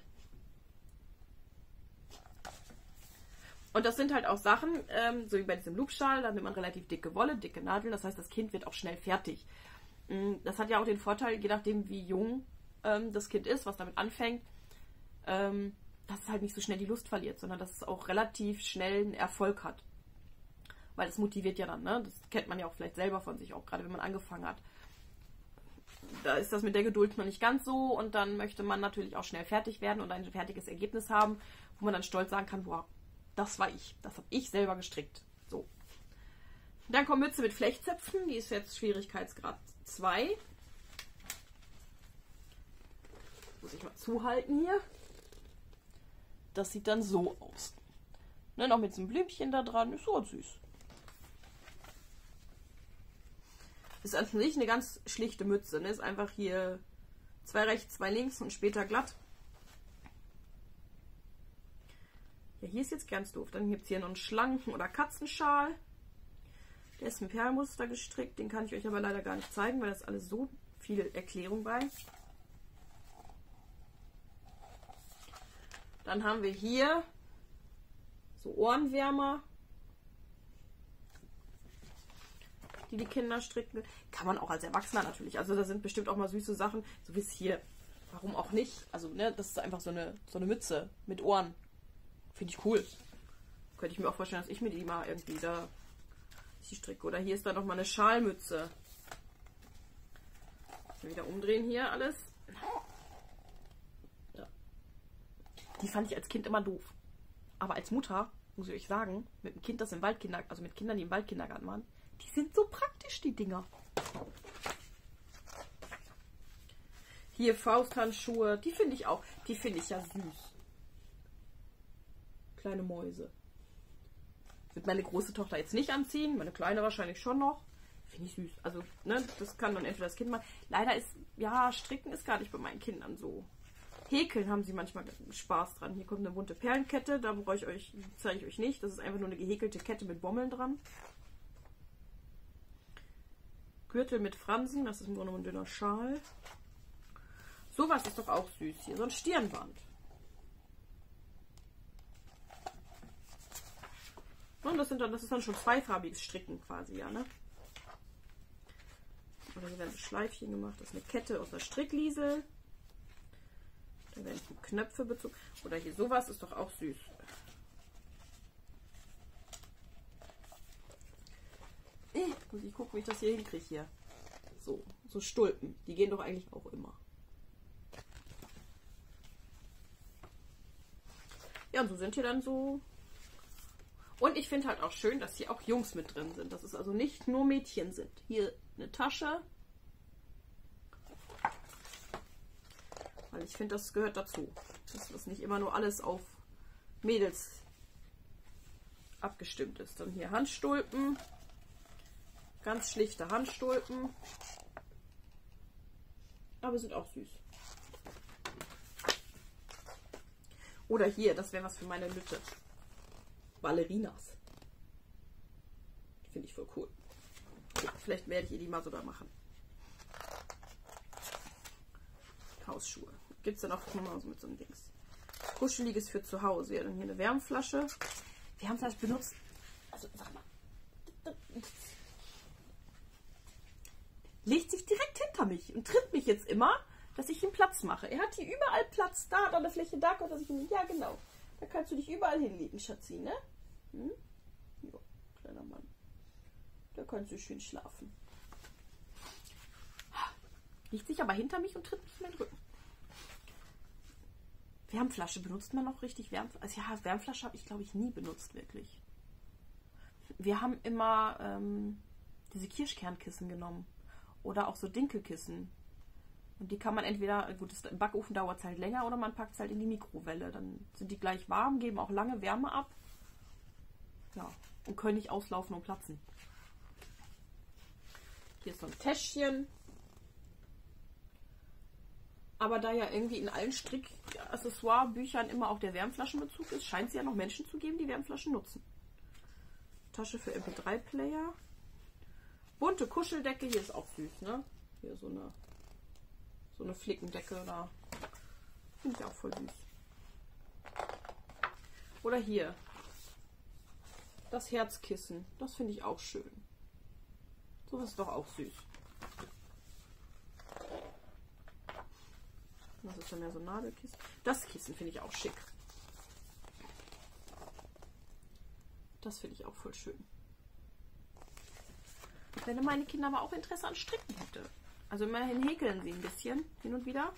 Und das sind halt auch Sachen, so wie bei diesem Loopschal, da nimmt man relativ dicke Wolle, dicke Nadeln. Das heißt, das Kind wird auch schnell fertig. Das hat ja auch den Vorteil, je nachdem wie jung das Kind ist, was damit anfängt, dass es halt nicht so schnell die Lust verliert, sondern dass es auch relativ schnell einen Erfolg hat. Weil es motiviert ja dann, ne? Das kennt man ja auch vielleicht selber von sich, auch gerade wenn man angefangen hat. Da ist das mit der Geduld noch nicht ganz so und dann möchte man natürlich auch schnell fertig werden und ein fertiges Ergebnis haben, wo man dann stolz sagen kann, boah, das war ich. Das habe ich selber gestrickt. So. Dann kommt Mütze mit Flechtzöpfen. Die ist jetzt Schwierigkeitsgrad 2. Muss ich mal zuhalten hier. Das sieht dann so aus. Ne, noch mit so einem Blümchen da dran. Ist so süß. Ist an sich eine ganz schlichte Mütze. Ne? Ist einfach hier 2 rechts, 2 links und später glatt. Ja, hier ist jetzt ganz doof. Dann gibt es hier noch einen Schlangen- oder Katzenschal. Der ist mit Perlmuster gestrickt. Den kann ich euch aber leider gar nicht zeigen, weil das alles so viel Erklärung bei. Dann haben wir hier so Ohrenwärmer, die Kinder stricken. Kann man auch als Erwachsener natürlich. Also da sind bestimmt auch mal süße Sachen. So wie es hier. Warum auch nicht? Also ne, das ist einfach so eine Mütze mit Ohren. Finde ich cool. Könnte ich mir auch vorstellen, dass ich mir die mal irgendwie da stricke. Oder hier ist dann noch mal eine Schalmütze. Wieder umdrehen hier alles. Ja. Die fand ich als Kind immer doof. Aber als Mutter, muss ich euch sagen, mit einem Kind, das im Waldkindergarten, also mit Kindern, die im Waldkindergarten waren, die sind so praktisch, die Dinger. Hier Fausthandschuhe, die finde ich auch, die finde ich ja süß. Kleine Mäuse. Wird meine große Tochter jetzt nicht anziehen, meine kleine wahrscheinlich schon noch. Finde ich süß. Also, ne, das kann dann entweder das Kind machen. Leider ist, ja, Stricken ist gar nicht bei meinen Kindern so. Häkeln haben sie manchmal Spaß dran. Hier kommt eine bunte Perlenkette, da zeige ich euch nicht. Das ist einfach nur eine gehäkelte Kette mit Bommeln dran. Gürtel mit Fransen, das ist im Grunde ein dünner Schal. Sowas ist doch auch süß hier, so ein Stirnband. Und das ist dann schon zweifarbiges Stricken quasi, ja, ne? Oder hier werden so Schleifchen gemacht. Das ist eine Kette aus der Strickliesel. Da werden Knöpfe bezogen. Oder hier sowas ist doch auch süß. Muss ich gucken, wie ich das hier hinkriege hier. So Stulpen. Die gehen doch eigentlich auch immer. Ja, und so sind hier dann so. Und ich finde halt auch schön, dass hier auch Jungs mit drin sind. Dass es also nicht nur Mädchen sind. Hier eine Tasche. Weil ich finde, das gehört dazu. Dass das nicht immer nur alles auf Mädels abgestimmt ist. Dann hier Handstulpen. Ganz schlichte Handstulpen. Aber sind auch süß. Oder hier, das wäre was für meine Lütte. Ballerinas. Finde ich voll cool. Ja, vielleicht werde ich ihr die mal sogar machen. Hausschuhe. Gibt es dann auch nochmal so mit so einem Dings. Kuscheliges für zu Hause. Ja, dann hier eine Wärmflasche. Wärmflasche benutzt. Also, sag mal. Legt sich direkt hinter mich und tritt mich jetzt immer, dass ich ihm Platz mache. Er hat hier überall Platz. Da hat eine Fläche, da kommt, dass ich ihn. Ja, genau. Da kannst du dich überall hinlegen, Schatzi, ne? Hm? Jo, kleiner Mann. Da kannst du schön schlafen. Liegt sich aber hinter mich und tritt mich in den Rücken. Wärmflasche benutzt man noch richtig? Also ja, Wärmflasche habe ich, glaube ich, nie benutzt, wirklich. Wir haben immer diese Kirschkernkissen genommen. Oder auch so Dinkelkissen. Und die kann man entweder, gut, im Backofen dauert es halt länger, oder man packt es halt in die Mikrowelle. Dann sind die gleich warm, geben auch lange Wärme ab. Ja, und können nicht auslaufen und platzen. Hier ist so ein Täschchen. Aber da ja irgendwie in allen Strick-Accessoire-Büchern immer auch der Wärmflaschenbezug ist, scheint es ja noch Menschen zu geben, die Wärmflaschen nutzen. Tasche für MP3-Player. Bunte Kuscheldecke, hier ist auch süß, ne? Hier so eine Flickendecke da. Finde ich auch voll süß. Oder hier. Das Herzkissen. Das finde ich auch schön. So ist doch auch süß. Das ist dann ja so ein Nadelkissen. Das Kissen finde ich auch schick. Das finde ich auch voll schön. Wenn meine Kinder aber auch Interesse an Stricken hätte. Also immerhin häkeln sie ein bisschen, hin und wieder.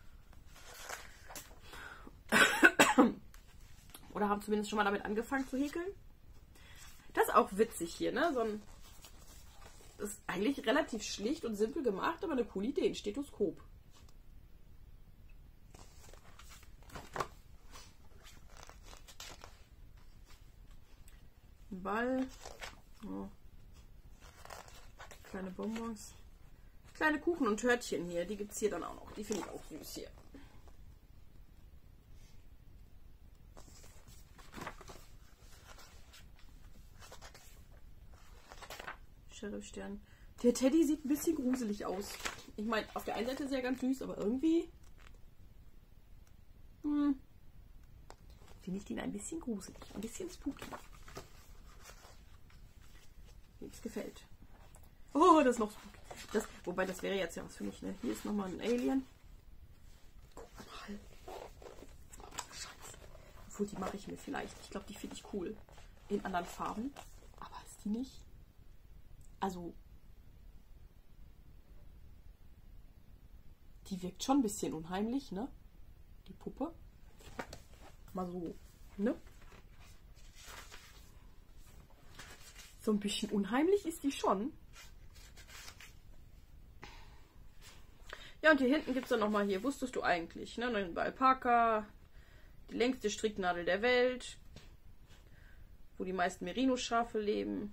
Oder haben zumindest schon mal damit angefangen zu häkeln. Das ist auch witzig hier, ne? Das ist eigentlich relativ schlicht und simpel gemacht, aber eine coole Idee, ein Stethoskop. Ein Ball. Oh. Kleine Bonbons. Kleine Kuchen und Törtchen hier, die gibt es hier dann auch noch. Die finde ich auch süß hier. Sheriff-Stern. Der Teddy sieht ein bisschen gruselig aus. Ich meine, auf der einen Seite ist er ganz süß, aber irgendwie finde ich den ein bisschen gruselig. Ein bisschen spooky. Mir das gefällt. Oh, das ist noch spooky. Wobei, das wäre jetzt ja was für mich, ne? Hier ist nochmal ein Alien. Guck mal. Scheiße. Obwohl, die mache ich mir vielleicht. Ich glaube, die finde ich cool. In anderen Farben. Aber ist die nicht? Also, die wirkt schon ein bisschen unheimlich, ne? Die Puppe. Mal so, ne? So ein bisschen unheimlich ist die schon. Ja, und hier hinten gibt es dann nochmal hier, wusstest du eigentlich, ne? Bei Alpaka, die längste Stricknadel der Welt, wo die meisten Merino-Schafe leben.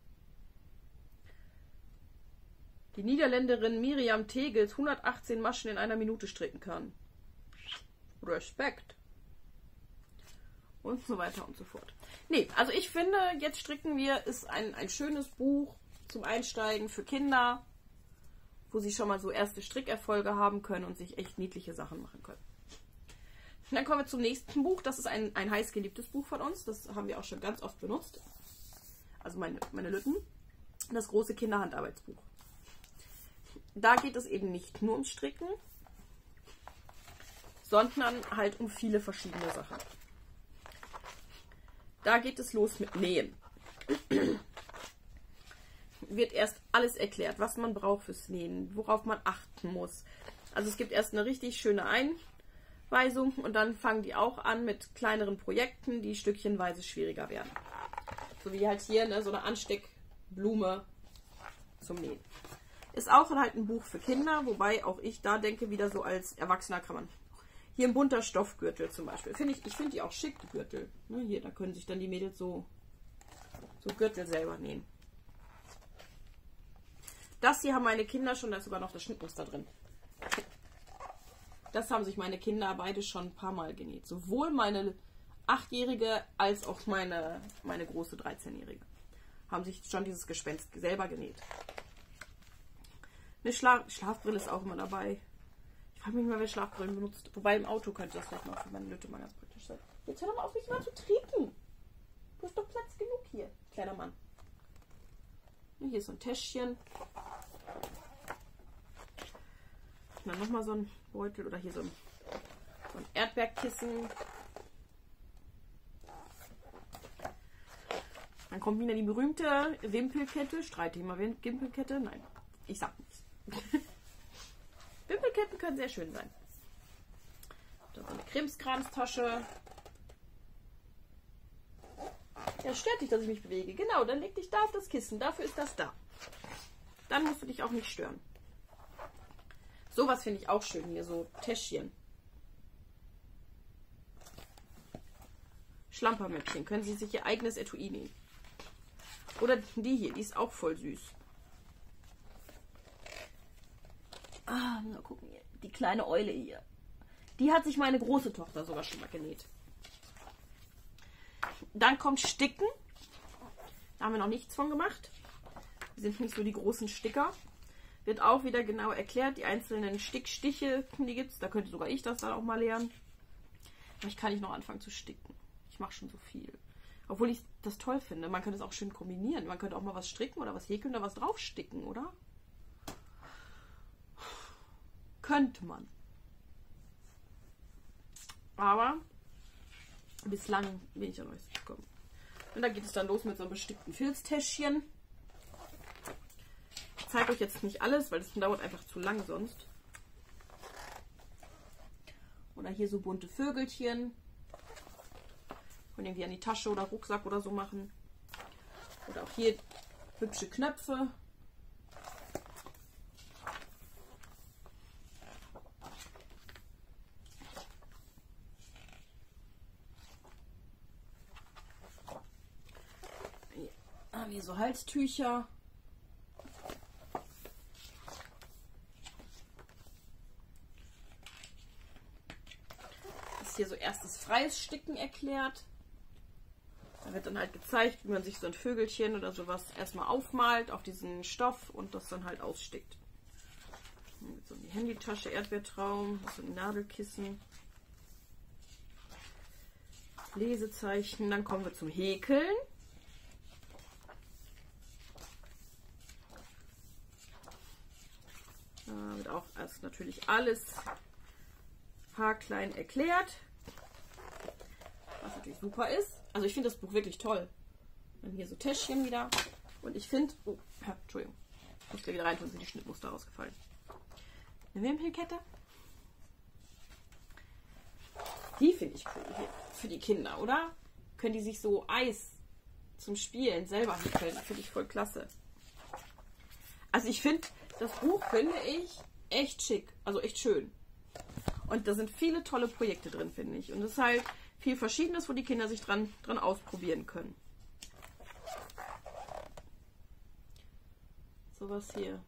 Die Niederländerin Miriam Tegels 118 Maschen in einer Minute stricken kann. Respekt. Und so weiter und so fort. Nee, also ich finde, jetzt stricken wir ist ein schönes Buch zum Einsteigen für Kinder, wo sie schon mal so erste Strickerfolge haben können und sich echt niedliche Sachen machen können. Und dann kommen wir zum nächsten Buch. Das ist ein heiß geliebtes Buch von uns. Das haben wir auch schon ganz oft benutzt. Also meine Lütten. Das große Kinderhandarbeitsbuch. Da geht es eben nicht nur ums Stricken, sondern halt um viele verschiedene Sachen. Da geht es los mit Nähen. Wird erst alles erklärt, was man braucht fürs Nähen, worauf man achten muss. Also es gibt erst eine richtig schöne Einweisung und dann fangen die auch an mit kleineren Projekten, die stückchenweise schwieriger werden. So wie halt hier, ne, so eine Ansteckblume zum Nähen. Ist auch halt ein Buch für Kinder, wobei auch ich da denke, wieder so als Erwachsener kann man. Hier ein bunter Stoffgürtel zum Beispiel. Ich finde die auch schick, die Gürtel. Ne, hier, da können sich dann die Mädels so Gürtel selber nähen. Das hier haben meine Kinder schon, da ist sogar noch das Schnittmuster drin. Das haben sich meine Kinder beide schon ein paar Mal genäht. Sowohl meine 8-Jährige als auch meine große 13-Jährige. Haben sich schon dieses Gespenst selber genäht. Eine Schlafbrille ist auch immer dabei. Ich frage mich mal, wer Schlafbrillen benutzt. Wobei im Auto könnte das vielleicht noch für meine Lütte mal ganz praktisch sein. Jetzt hör doch mal auf, mich mal zu treten. Du hast doch Platz genug hier, kleiner Mann. Und hier ist so ein Täschchen. Und dann nochmal so ein Beutel oder hier so ein Erdbeerkissen. Dann kommt wieder die berühmte Wimpelkette. Streite ich mal Wimpelkette? Nein, ich sag nichts. Wimpelketten können sehr schön sein. Da so eine Krimskramstasche. Ja, stört dich, dass ich mich bewege. Genau, dann leg dich da auf das Kissen. Dafür ist das da. Dann musst du dich auch nicht stören. Sowas finde ich auch schön hier, so Täschchen. Schlampermäppchen. Können Sie sich Ihr eigenes Etui nähen. Oder die hier, die ist auch voll süß. Mal gucken hier. Die kleine Eule hier. Die hat sich meine große Tochter sogar schon mal genäht. Dann kommt Sticken. Da haben wir noch nichts von gemacht. Wir sind nicht so die großen Sticker. Wird auch wieder genau erklärt. Die einzelnen Stickstiche, die gibt es. Da könnte sogar ich das dann auch mal lernen. Aber ich kann nicht noch anfangen zu sticken. Ich mache schon so viel. Obwohl ich das toll finde. Man könnte es auch schön kombinieren. Man könnte auch mal was stricken oder was häkeln oder was draufsticken, oder? Könnte man. Aber bislang bin ich ja noch nicht gekommen. Und da geht es dann los mit so einem bestickten Filztäschchen. Ich zeige euch jetzt nicht alles, weil das dauert einfach zu lang sonst. Oder hier so bunte Vögelchen. Können irgendwie an die Tasche oder Rucksack oder so machen. Oder auch hier hübsche Knöpfe. Hier haben wir so Halstücher. Hier so erstes freies Sticken erklärt. Da wird dann halt gezeigt, wie man sich so ein Vögelchen oder sowas erstmal aufmalt auf diesen Stoff und das dann halt ausstickt. So in die Handytasche, Erdbeertraum, so ein Nadelkissen, Lesezeichen. Dann kommen wir zum Häkeln. Da wird auch erst natürlich alles haarklein erklärt. Was natürlich super ist. Also ich finde das Buch wirklich toll. Dann hier so Täschchen wieder. Und ich finde... Oh, Entschuldigung. Ich muss gleich wieder rein tun, sind die Schnittmuster rausgefallen. Eine Wimpelkette. Die finde ich cool hier. Für die Kinder, oder? Können die sich so Eis zum Spielen selber häkeln. Das finde ich voll klasse. Also ich finde, das Buch finde ich echt schick. Also echt schön. Und da sind viele tolle Projekte drin, finde ich. Und es ist halt viel Verschiedenes, wo die Kinder sich dran ausprobieren können. Sowas hier.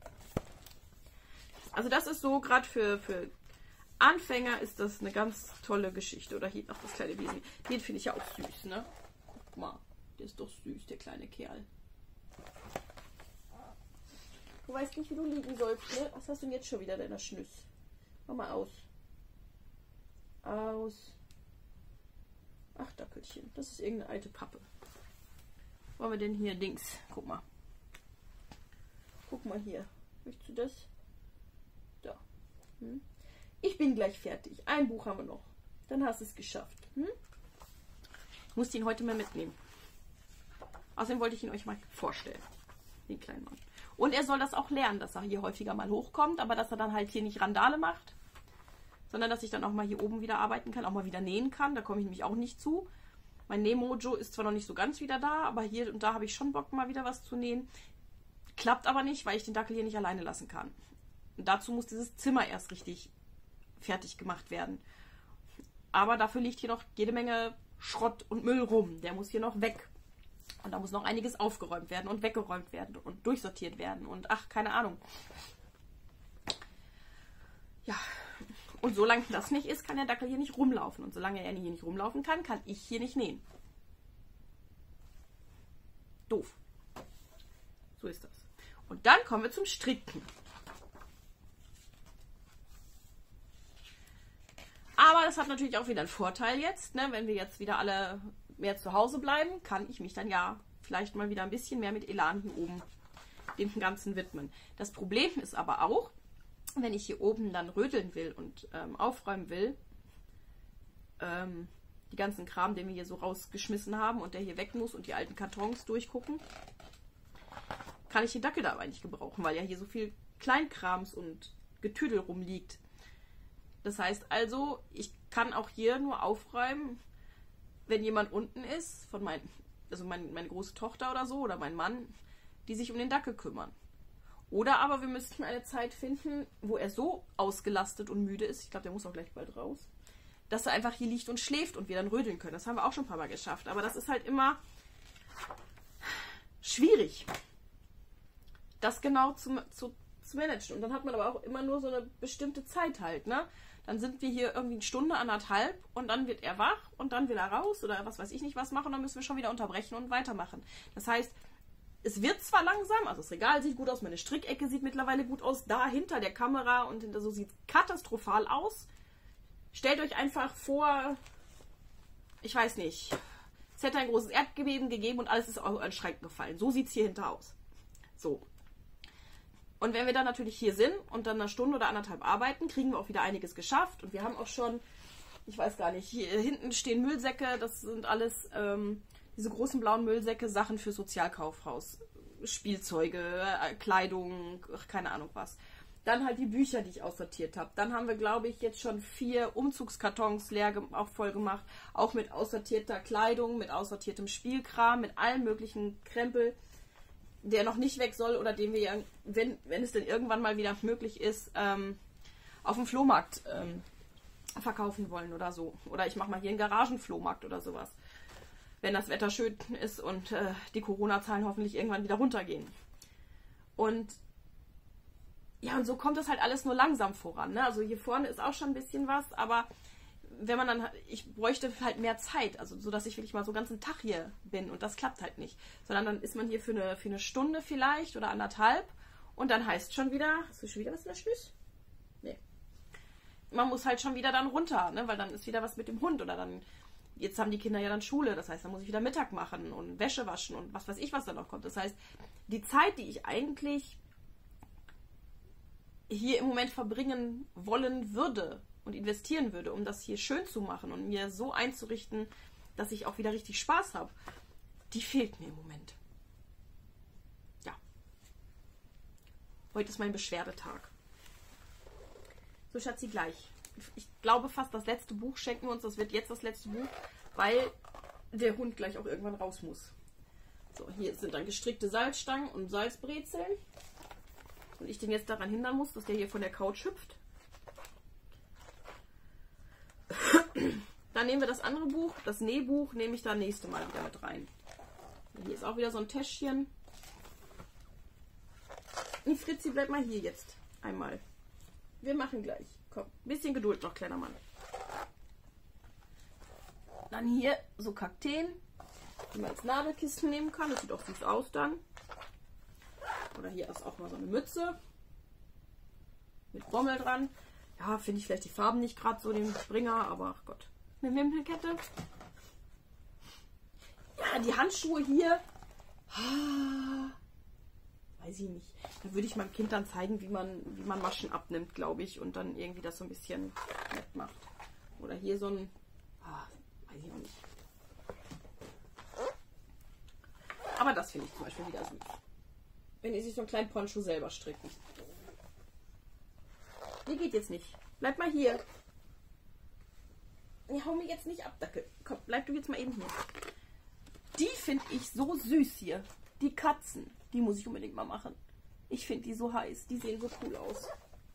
Also das ist so, gerade für Anfänger ist das eine ganz tolle Geschichte. Oder hier noch das kleine Wesen. Den finde ich ja auch süß, ne? Guck mal, der ist doch süß, der kleine Kerl. Du weißt nicht, wie du liegen sollst, ne? Was hast du denn jetzt schon wieder, deiner Schnüss? Mach mal aus. Aus. Ach, Dackelchen. Das ist irgendeine alte Pappe. Wo haben wir denn hier? Dings. Guck mal. Guck mal hier. Möchtest du das? Da. Hm? Ich bin gleich fertig. Ein Buch haben wir noch. Dann hast du es geschafft. Hm? Ich muss ihn heute mal mitnehmen. Außerdem wollte ich ihn euch mal vorstellen. Den kleinen Mann. Und er soll das auch lernen, dass er hier häufiger mal hochkommt, aber dass er dann halt hier nicht Randale macht, sondern dass ich dann auch mal hier oben wieder arbeiten kann, auch mal wieder nähen kann. Da komme ich nämlich auch nicht zu. Mein Nähmojo ist zwar noch nicht so ganz wieder da, aber hier und da habe ich schon Bock, mal wieder was zu nähen. Klappt aber nicht, weil ich den Dackel hier nicht alleine lassen kann. Und dazu muss dieses Zimmer erst richtig fertig gemacht werden. Aber dafür liegt hier noch jede Menge Schrott und Müll rum. Der muss hier noch weg. Und da muss noch einiges aufgeräumt werden und weggeräumt werden und durchsortiert werden. Und ach, keine Ahnung. Ja, und solange das nicht ist, kann der Dackel hier nicht rumlaufen. Und solange er hier nicht rumlaufen kann, kann ich hier nicht nähen. Doof. So ist das. Und dann kommen wir zum Stricken. Aber das hat natürlich auch wieder einen Vorteil jetzt, ne? Wenn wir jetzt wieder alle mehr zu Hause bleiben, kann ich mich dann ja vielleicht mal wieder ein bisschen mehr mit Elan hier oben dem Ganzen widmen. Das Problem ist aber auch, wenn ich hier oben dann rödeln will und aufräumen will, die ganzen Kram, den wir hier so rausgeschmissen haben und der hier weg muss und die alten Kartons durchgucken, kann ich den Dackel dabei nicht gebrauchen, weil ja hier so viel Kleinkrams und Getüdel rumliegt. Das heißt also, ich kann auch hier nur aufräumen, wenn jemand unten ist, von meine große Tochter oder so, oder mein Mann, die sich um den Dackel kümmern. Oder aber wir müssten eine Zeit finden, wo er so ausgelastet und müde ist, ich glaube, der muss auch gleich bald raus, dass er einfach hier liegt und schläft und wir dann rödeln können. Das haben wir auch schon ein paar Mal geschafft. Aber das ist halt immer schwierig, das genau zu zu managen. Und dann hat man aber auch immer nur so eine bestimmte Zeit halt, ne? Dann sind wir hier irgendwie 1 Stunde, 1,5 und dann wird er wach und dann will er raus oder was weiß ich nicht was machen und dann müssen wir schon wieder unterbrechen und weitermachen. Das heißt, es wird zwar langsam, also das Regal sieht gut aus, meine Strickecke sieht mittlerweile gut aus, da hinter der Kamera und hinter so sieht es katastrophal aus. Stellt euch einfach vor, ich weiß nicht, es hätte ein großes Erdbeben gegeben und alles ist aus den Schrank gefallen. So sieht es hier hinter aus. So. Und wenn wir dann natürlich hier sind und dann 1 Stunde oder 1,5 arbeiten, kriegen wir auch wieder einiges geschafft. Und wir haben auch schon, ich weiß gar nicht, hier hinten stehen Müllsäcke, das sind alles diese großen blauen Müllsäcke, Sachen für Sozialkaufhaus, Spielzeuge, Kleidung, keine Ahnung was. Dann halt die Bücher, die ich aussortiert habe. Dann haben wir, glaube ich, jetzt schon 4 Umzugskartons leer auch voll gemacht. Auch mit aussortierter Kleidung, mit aussortiertem Spielkram, mit allem möglichen Krempel, der noch nicht weg soll oder den wir ja, wenn es denn irgendwann mal wieder möglich ist, auf dem Flohmarkt verkaufen wollen oder so. Oder ich mache mal hier einen Garagenflohmarkt oder sowas. Wenn das Wetter schön ist und die Corona-Zahlen hoffentlich irgendwann wieder runtergehen. Und ja, und so kommt das halt alles nur langsam voran. Ne? Also hier vorne ist auch schon ein bisschen was, aber wenn man dann, ich bräuchte halt mehr Zeit, also so, dass ich wirklich mal so einen ganzen Tag hier bin und das klappt halt nicht. Sondern dann ist man hier für eine Stunde vielleicht oder 1,5 und dann heißt schon wieder, hast du schon wieder was in der Schlüssel? Nee. Man muss halt schon wieder dann runter, ne? Weil dann ist wieder was mit dem Hund oder dann, jetzt haben die Kinder ja dann Schule, das heißt, dann muss ich wieder Mittag machen und Wäsche waschen und was weiß ich, was da noch kommt. Das heißt, die Zeit, die ich eigentlich hier im Moment verbringen wollen würde und investieren würde, um das hier schön zu machen und mir so einzurichten, dass ich auch wieder richtig Spaß habe, die fehlt mir im Moment. Ja. Heute ist mein Beschwerdetag. So, Schatzi, gleich. Ich glaube fast, das letzte Buch schenken wir uns. Das wird jetzt das letzte Buch, weil der Hund gleich auch irgendwann raus muss. So, hier sind dann gestrickte Salzstangen und Salzbrezeln. Und ich den jetzt daran hindern muss, dass der hier von der Couch hüpft. Dann nehmen wir das andere Buch, das Nähbuch, nehme ich dann nächste Mal wieder mit rein. Hier ist auch wieder so ein Täschchen. Und Fritzi, bleib mal hier jetzt. Einmal. Wir machen gleich. Komm, ein bisschen Geduld noch, kleiner Mann. Dann hier so Kakteen, die man als Nadelkisten nehmen kann. Das sieht auch süß aus dann. Oder hier ist auch mal so eine Mütze. Mit Bommel dran. Ja, finde ich vielleicht die Farben nicht gerade so den Bringer, aber ach Gott. Eine Wimpelkette. Ja, die Handschuhe hier. Weiß ich nicht. Da würde ich meinem Kind dann zeigen, wie man Maschen abnimmt, glaube ich. Und dann irgendwie das so ein bisschen nett macht. Oder hier so ein... weiß ich auch nicht. Aber das finde ich zum Beispiel wieder süß. Wenn die sich so einen kleinen Poncho selber stricken. Nee, geht jetzt nicht. Bleib mal hier. Ja, hau mir jetzt nicht ab, Dackel. Komm, bleib du jetzt mal eben hier. Die finde ich so süß hier. Die Katzen. Die muss ich unbedingt mal machen. Ich finde die so heiß. Die sehen so cool aus.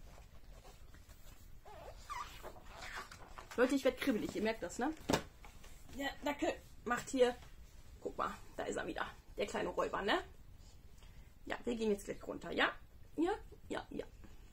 Leute, ich werde kribbelig. Ihr merkt das, ne? Der Dackel macht hier... Guck mal, da ist er wieder. Der kleine Räuber, ne? Ja, wir gehen jetzt gleich runter, ja? Ja, ja, ja.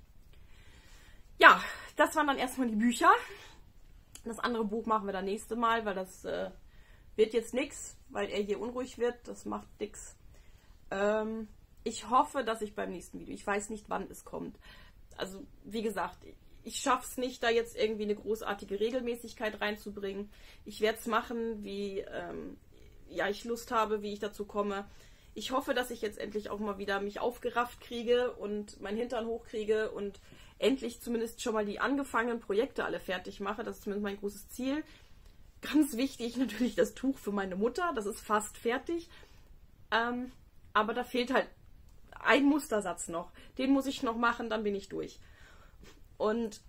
Ja, das waren dann erstmal die Bücher. Das andere Buch machen wir dann nächste Mal, weil das wird jetzt nichts, weil er hier unruhig wird. Das macht nichts. Ich hoffe, dass ich beim nächsten Video, ich weiß nicht, wann es kommt. Also, wie gesagt, ich schaffe es nicht, da jetzt irgendwie eine großartige Regelmäßigkeit reinzubringen. Ich werde es machen, wie ja, ich Lust habe, wie ich dazu komme. Ich hoffe, dass ich jetzt endlich auch mal wieder mich aufgerafft kriege und meinen Hintern hochkriege und endlich zumindest schon mal die angefangenen Projekte alle fertig mache. Das ist zumindest mein großes Ziel. Ganz wichtig natürlich das Tuch für meine Mutter. Das ist fast fertig. Aber da fehlt halt ein Mustersatz noch. Den muss ich noch machen, dann bin ich durch. Und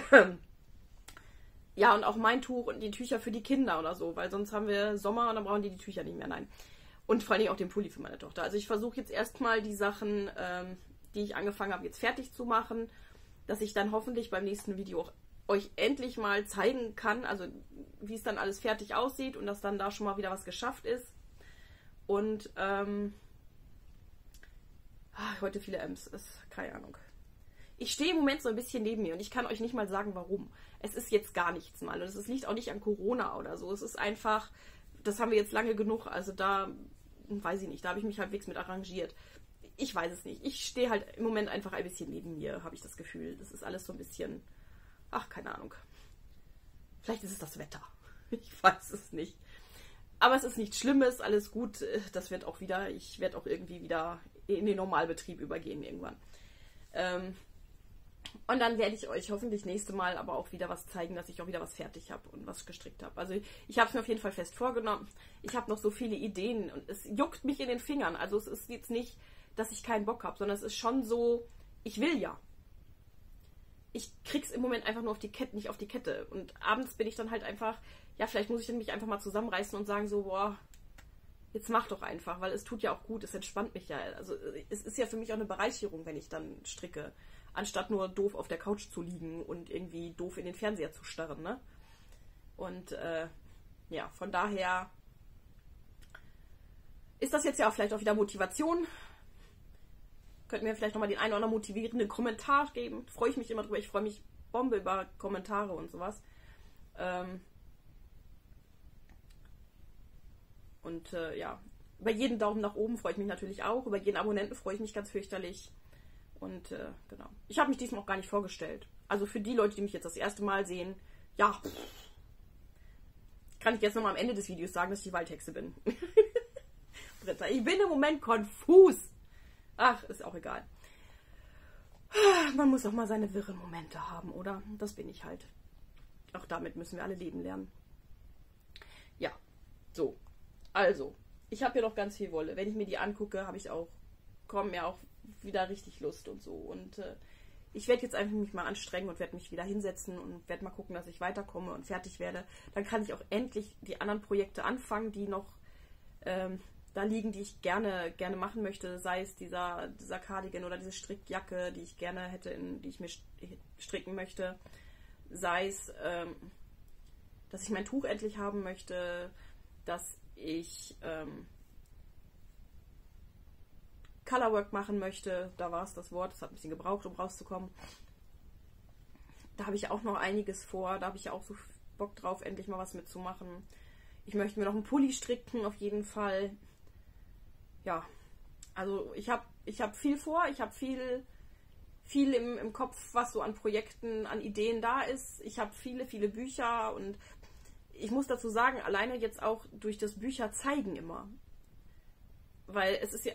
ja, und auch mein Tuch und die Tücher für die Kinder oder so, weil sonst haben wir Sommer und dann brauchen die Tücher nicht mehr. Nein. Und vor allem auch den Pulli für meine Tochter. Also ich versuche jetzt erstmal die Sachen, die ich angefangen habe, jetzt fertig zu machen, dass ich dann hoffentlich beim nächsten Video auch euch endlich mal zeigen kann, also wie es dann alles fertig aussieht und dass dann da schon mal wieder was geschafft ist. Und heute viele M's, ist keine Ahnung. ich stehe im Moment so ein bisschen neben mir und ich kann euch nicht mal sagen, warum. Es ist jetzt gar nichts mal und es liegt auch nicht an Corona oder so. Es ist einfach, das haben wir jetzt lange genug, also da, weiß ich nicht, da habe ich mich halbwegs mit arrangiert. Ich weiß es nicht. Ich stehe halt im Moment einfach ein bisschen neben mir, habe ich das Gefühl. Das ist alles so ein bisschen, ach, keine Ahnung. Vielleicht ist es das Wetter. Ich weiß es nicht. Aber es ist nichts Schlimmes, alles gut. Das wird auch wieder, ich werde auch irgendwie wieder in den Normalbetrieb übergehen irgendwann. Und dann werde ich euch hoffentlich nächste Mal aber auch wieder was zeigen, dass ich auch wieder was fertig habe und was gestrickt habe. Also ich habe es mir auf jeden Fall fest vorgenommen. Ich habe noch so viele Ideen und es juckt mich in den Fingern. Also es ist jetzt nicht, dass ich keinen Bock habe, sondern es ist schon so, ich will ja. Ich krieg's im Moment einfach nur auf die Kette, nicht auf die Kette. Und abends bin ich dann halt einfach, ja, vielleicht muss ich dann mich einfach mal zusammenreißen und sagen so, boah, jetzt mach doch einfach, weil es tut ja auch gut, es entspannt mich ja. Also es ist ja für mich auch eine Bereicherung, wenn ich dann stricke, anstatt nur doof auf der Couch zu liegen und irgendwie doof in den Fernseher zu starren, ne? Und ja, von daher ist das jetzt ja auch vielleicht auch wieder Motivation. Könnt mir vielleicht nochmal den einen oder anderen motivierenden Kommentar geben. Freue ich mich immer drüber. Ich freue mich Bombe über Kommentare und sowas. Ja, über jeden Daumen nach oben freue ich mich natürlich auch. Über jeden Abonnenten freue ich mich ganz fürchterlich. Und genau. Ich habe mich diesmal auch gar nicht vorgestellt. Also für die Leute, die mich jetzt das erste Mal sehen, ja, kann ich jetzt nochmal am Ende des Videos sagen, dass ich die Waldhexe bin. Britta, ich bin im Moment konfus. Ach, ist auch egal. Man muss auch mal seine wirren Momente haben, oder? Das bin ich halt. Auch damit müssen wir alle leben lernen. Ja, so. Also, ich habe hier noch ganz viel Wolle. Wenn ich mir die angucke, kommen mir auch wieder richtig Lust und so. Und ich werde jetzt einfach mich mal anstrengen und werde mich wieder hinsetzen und werde mal gucken, dass ich weiterkomme und fertig werde. Dann kann ich auch endlich die anderen Projekte anfangen, die noch da liegen, die ich gerne machen möchte, sei es dieser Cardigan oder diese Strickjacke, die ich gerne hätte, die ich mir stricken möchte, sei es, dass ich mein Tuch endlich haben möchte, dass ich Colorwork machen möchte, da war es das Wort, das hat ein bisschen gebraucht, um rauszukommen. Da habe ich auch noch einiges vor, da habe ich auch so Bock drauf, endlich mal was mitzumachen. Ich möchte mir noch einen Pulli stricken, auf jeden Fall. Ja, also ich hab viel vor, ich habe viel im Kopf, was so an Projekten, an Ideen da ist. Ich habe viele Bücher und ich muss dazu sagen, alleine jetzt auch durch das Bücher zeigen immer. Weil es ist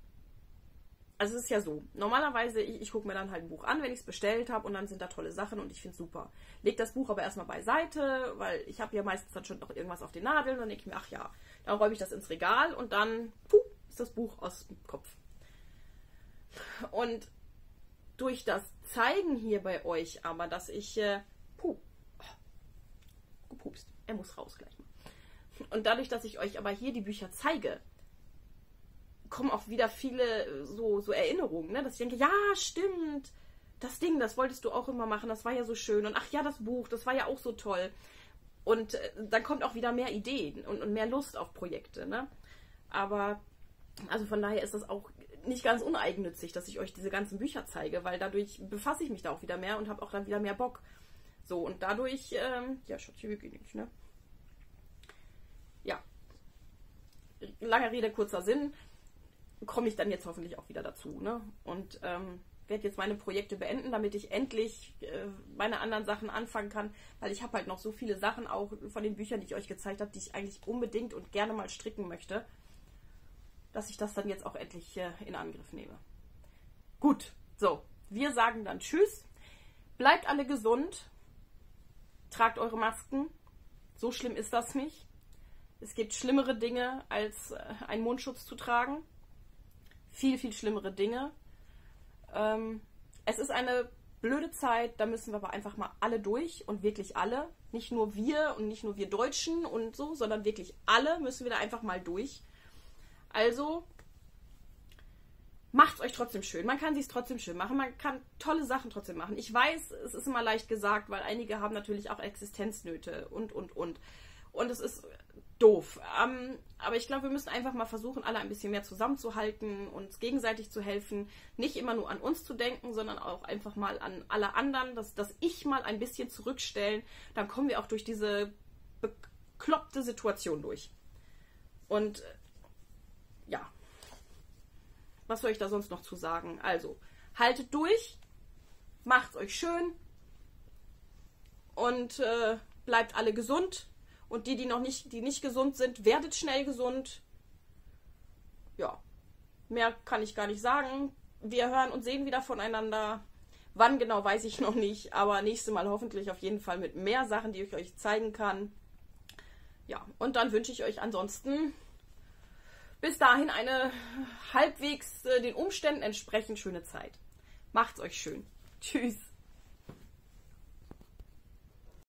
ja so, normalerweise, ich gucke mir dann halt ein Buch an, wenn ich es bestellt habe und dann sind da tolle Sachen und ich finde es super. Leg das Buch aber erstmal beiseite, weil ich habe ja meistens dann schon noch irgendwas auf den Nadeln und dann denke ich mir, ach ja, dann räume ich das ins Regal und dann ist das Buch aus dem Kopf. Und durch das Zeigen hier bei euch aber, dass ich, gepupst, er muss raus gleich mal. Und dadurch, dass ich euch aber hier die Bücher zeige, kommen auch wieder viele so Erinnerungen, ne? Dass ich denke, ja, stimmt, das Ding, das wolltest du auch immer machen, das war ja so schön und ach ja, das Buch, das war ja auch so toll. Und dann kommt auch wieder mehr Ideen und mehr Lust auf Projekte, ne? Aber, also von daher ist das auch nicht ganz uneigennützig, dass ich euch diese ganzen Bücher zeige, weil dadurch befasse ich mich da auch wieder mehr und habe auch dann wieder mehr Bock. So, und dadurch, ja, Schatzchen, wir gehen nicht, ne? Ja. Lange Rede, kurzer Sinn. Komme ich dann jetzt hoffentlich auch wieder dazu, ne? Und werde jetzt meine Projekte beenden, damit ich endlich meine anderen Sachen anfangen kann, weil ich habe halt noch so viele Sachen auch von den Büchern, die ich euch gezeigt habe, die ich eigentlich unbedingt und gerne mal stricken möchte, dass ich das dann jetzt auch endlich in Angriff nehme. Gut, so, wir sagen dann Tschüss, bleibt alle gesund, tragt eure Masken, so schlimm ist das nicht. Es gibt schlimmere Dinge, als einen Mundschutz zu tragen. Viel schlimmere Dinge. Es ist eine blöde Zeit, da müssen wir aber einfach mal alle durch und wirklich alle. Nicht nur wir und nicht nur wir Deutschen und so, sondern wirklich alle müssen wir da einfach mal durch. Also macht es euch trotzdem schön. Man kann es sich trotzdem schön machen. Man kann tolle Sachen trotzdem machen. Ich weiß, es ist immer leicht gesagt, weil einige haben natürlich auch Existenznöte und. Und es ist doof. Aber ich glaube, wir müssen einfach mal versuchen, alle ein bisschen mehr zusammenzuhalten, uns gegenseitig zu helfen, nicht immer nur an uns zu denken, sondern auch einfach mal an alle anderen, das Ich mal ein bisschen zurückstellen. Dann kommen wir auch durch diese bekloppte Situation durch. Und ja, was soll ich da sonst noch zu sagen? Also, haltet durch, macht's euch schön und bleibt alle gesund. Und die nicht gesund sind, werdet schnell gesund. Ja, mehr kann ich gar nicht sagen. Wir hören und sehen wieder voneinander. Wann genau, weiß ich noch nicht. Aber nächstes Mal hoffentlich auf jeden Fall mit mehr Sachen, die ich euch zeigen kann. Ja, und dann wünsche ich euch ansonsten bis dahin eine halbwegs den Umständen entsprechend schöne Zeit. Macht's euch schön. Tschüss.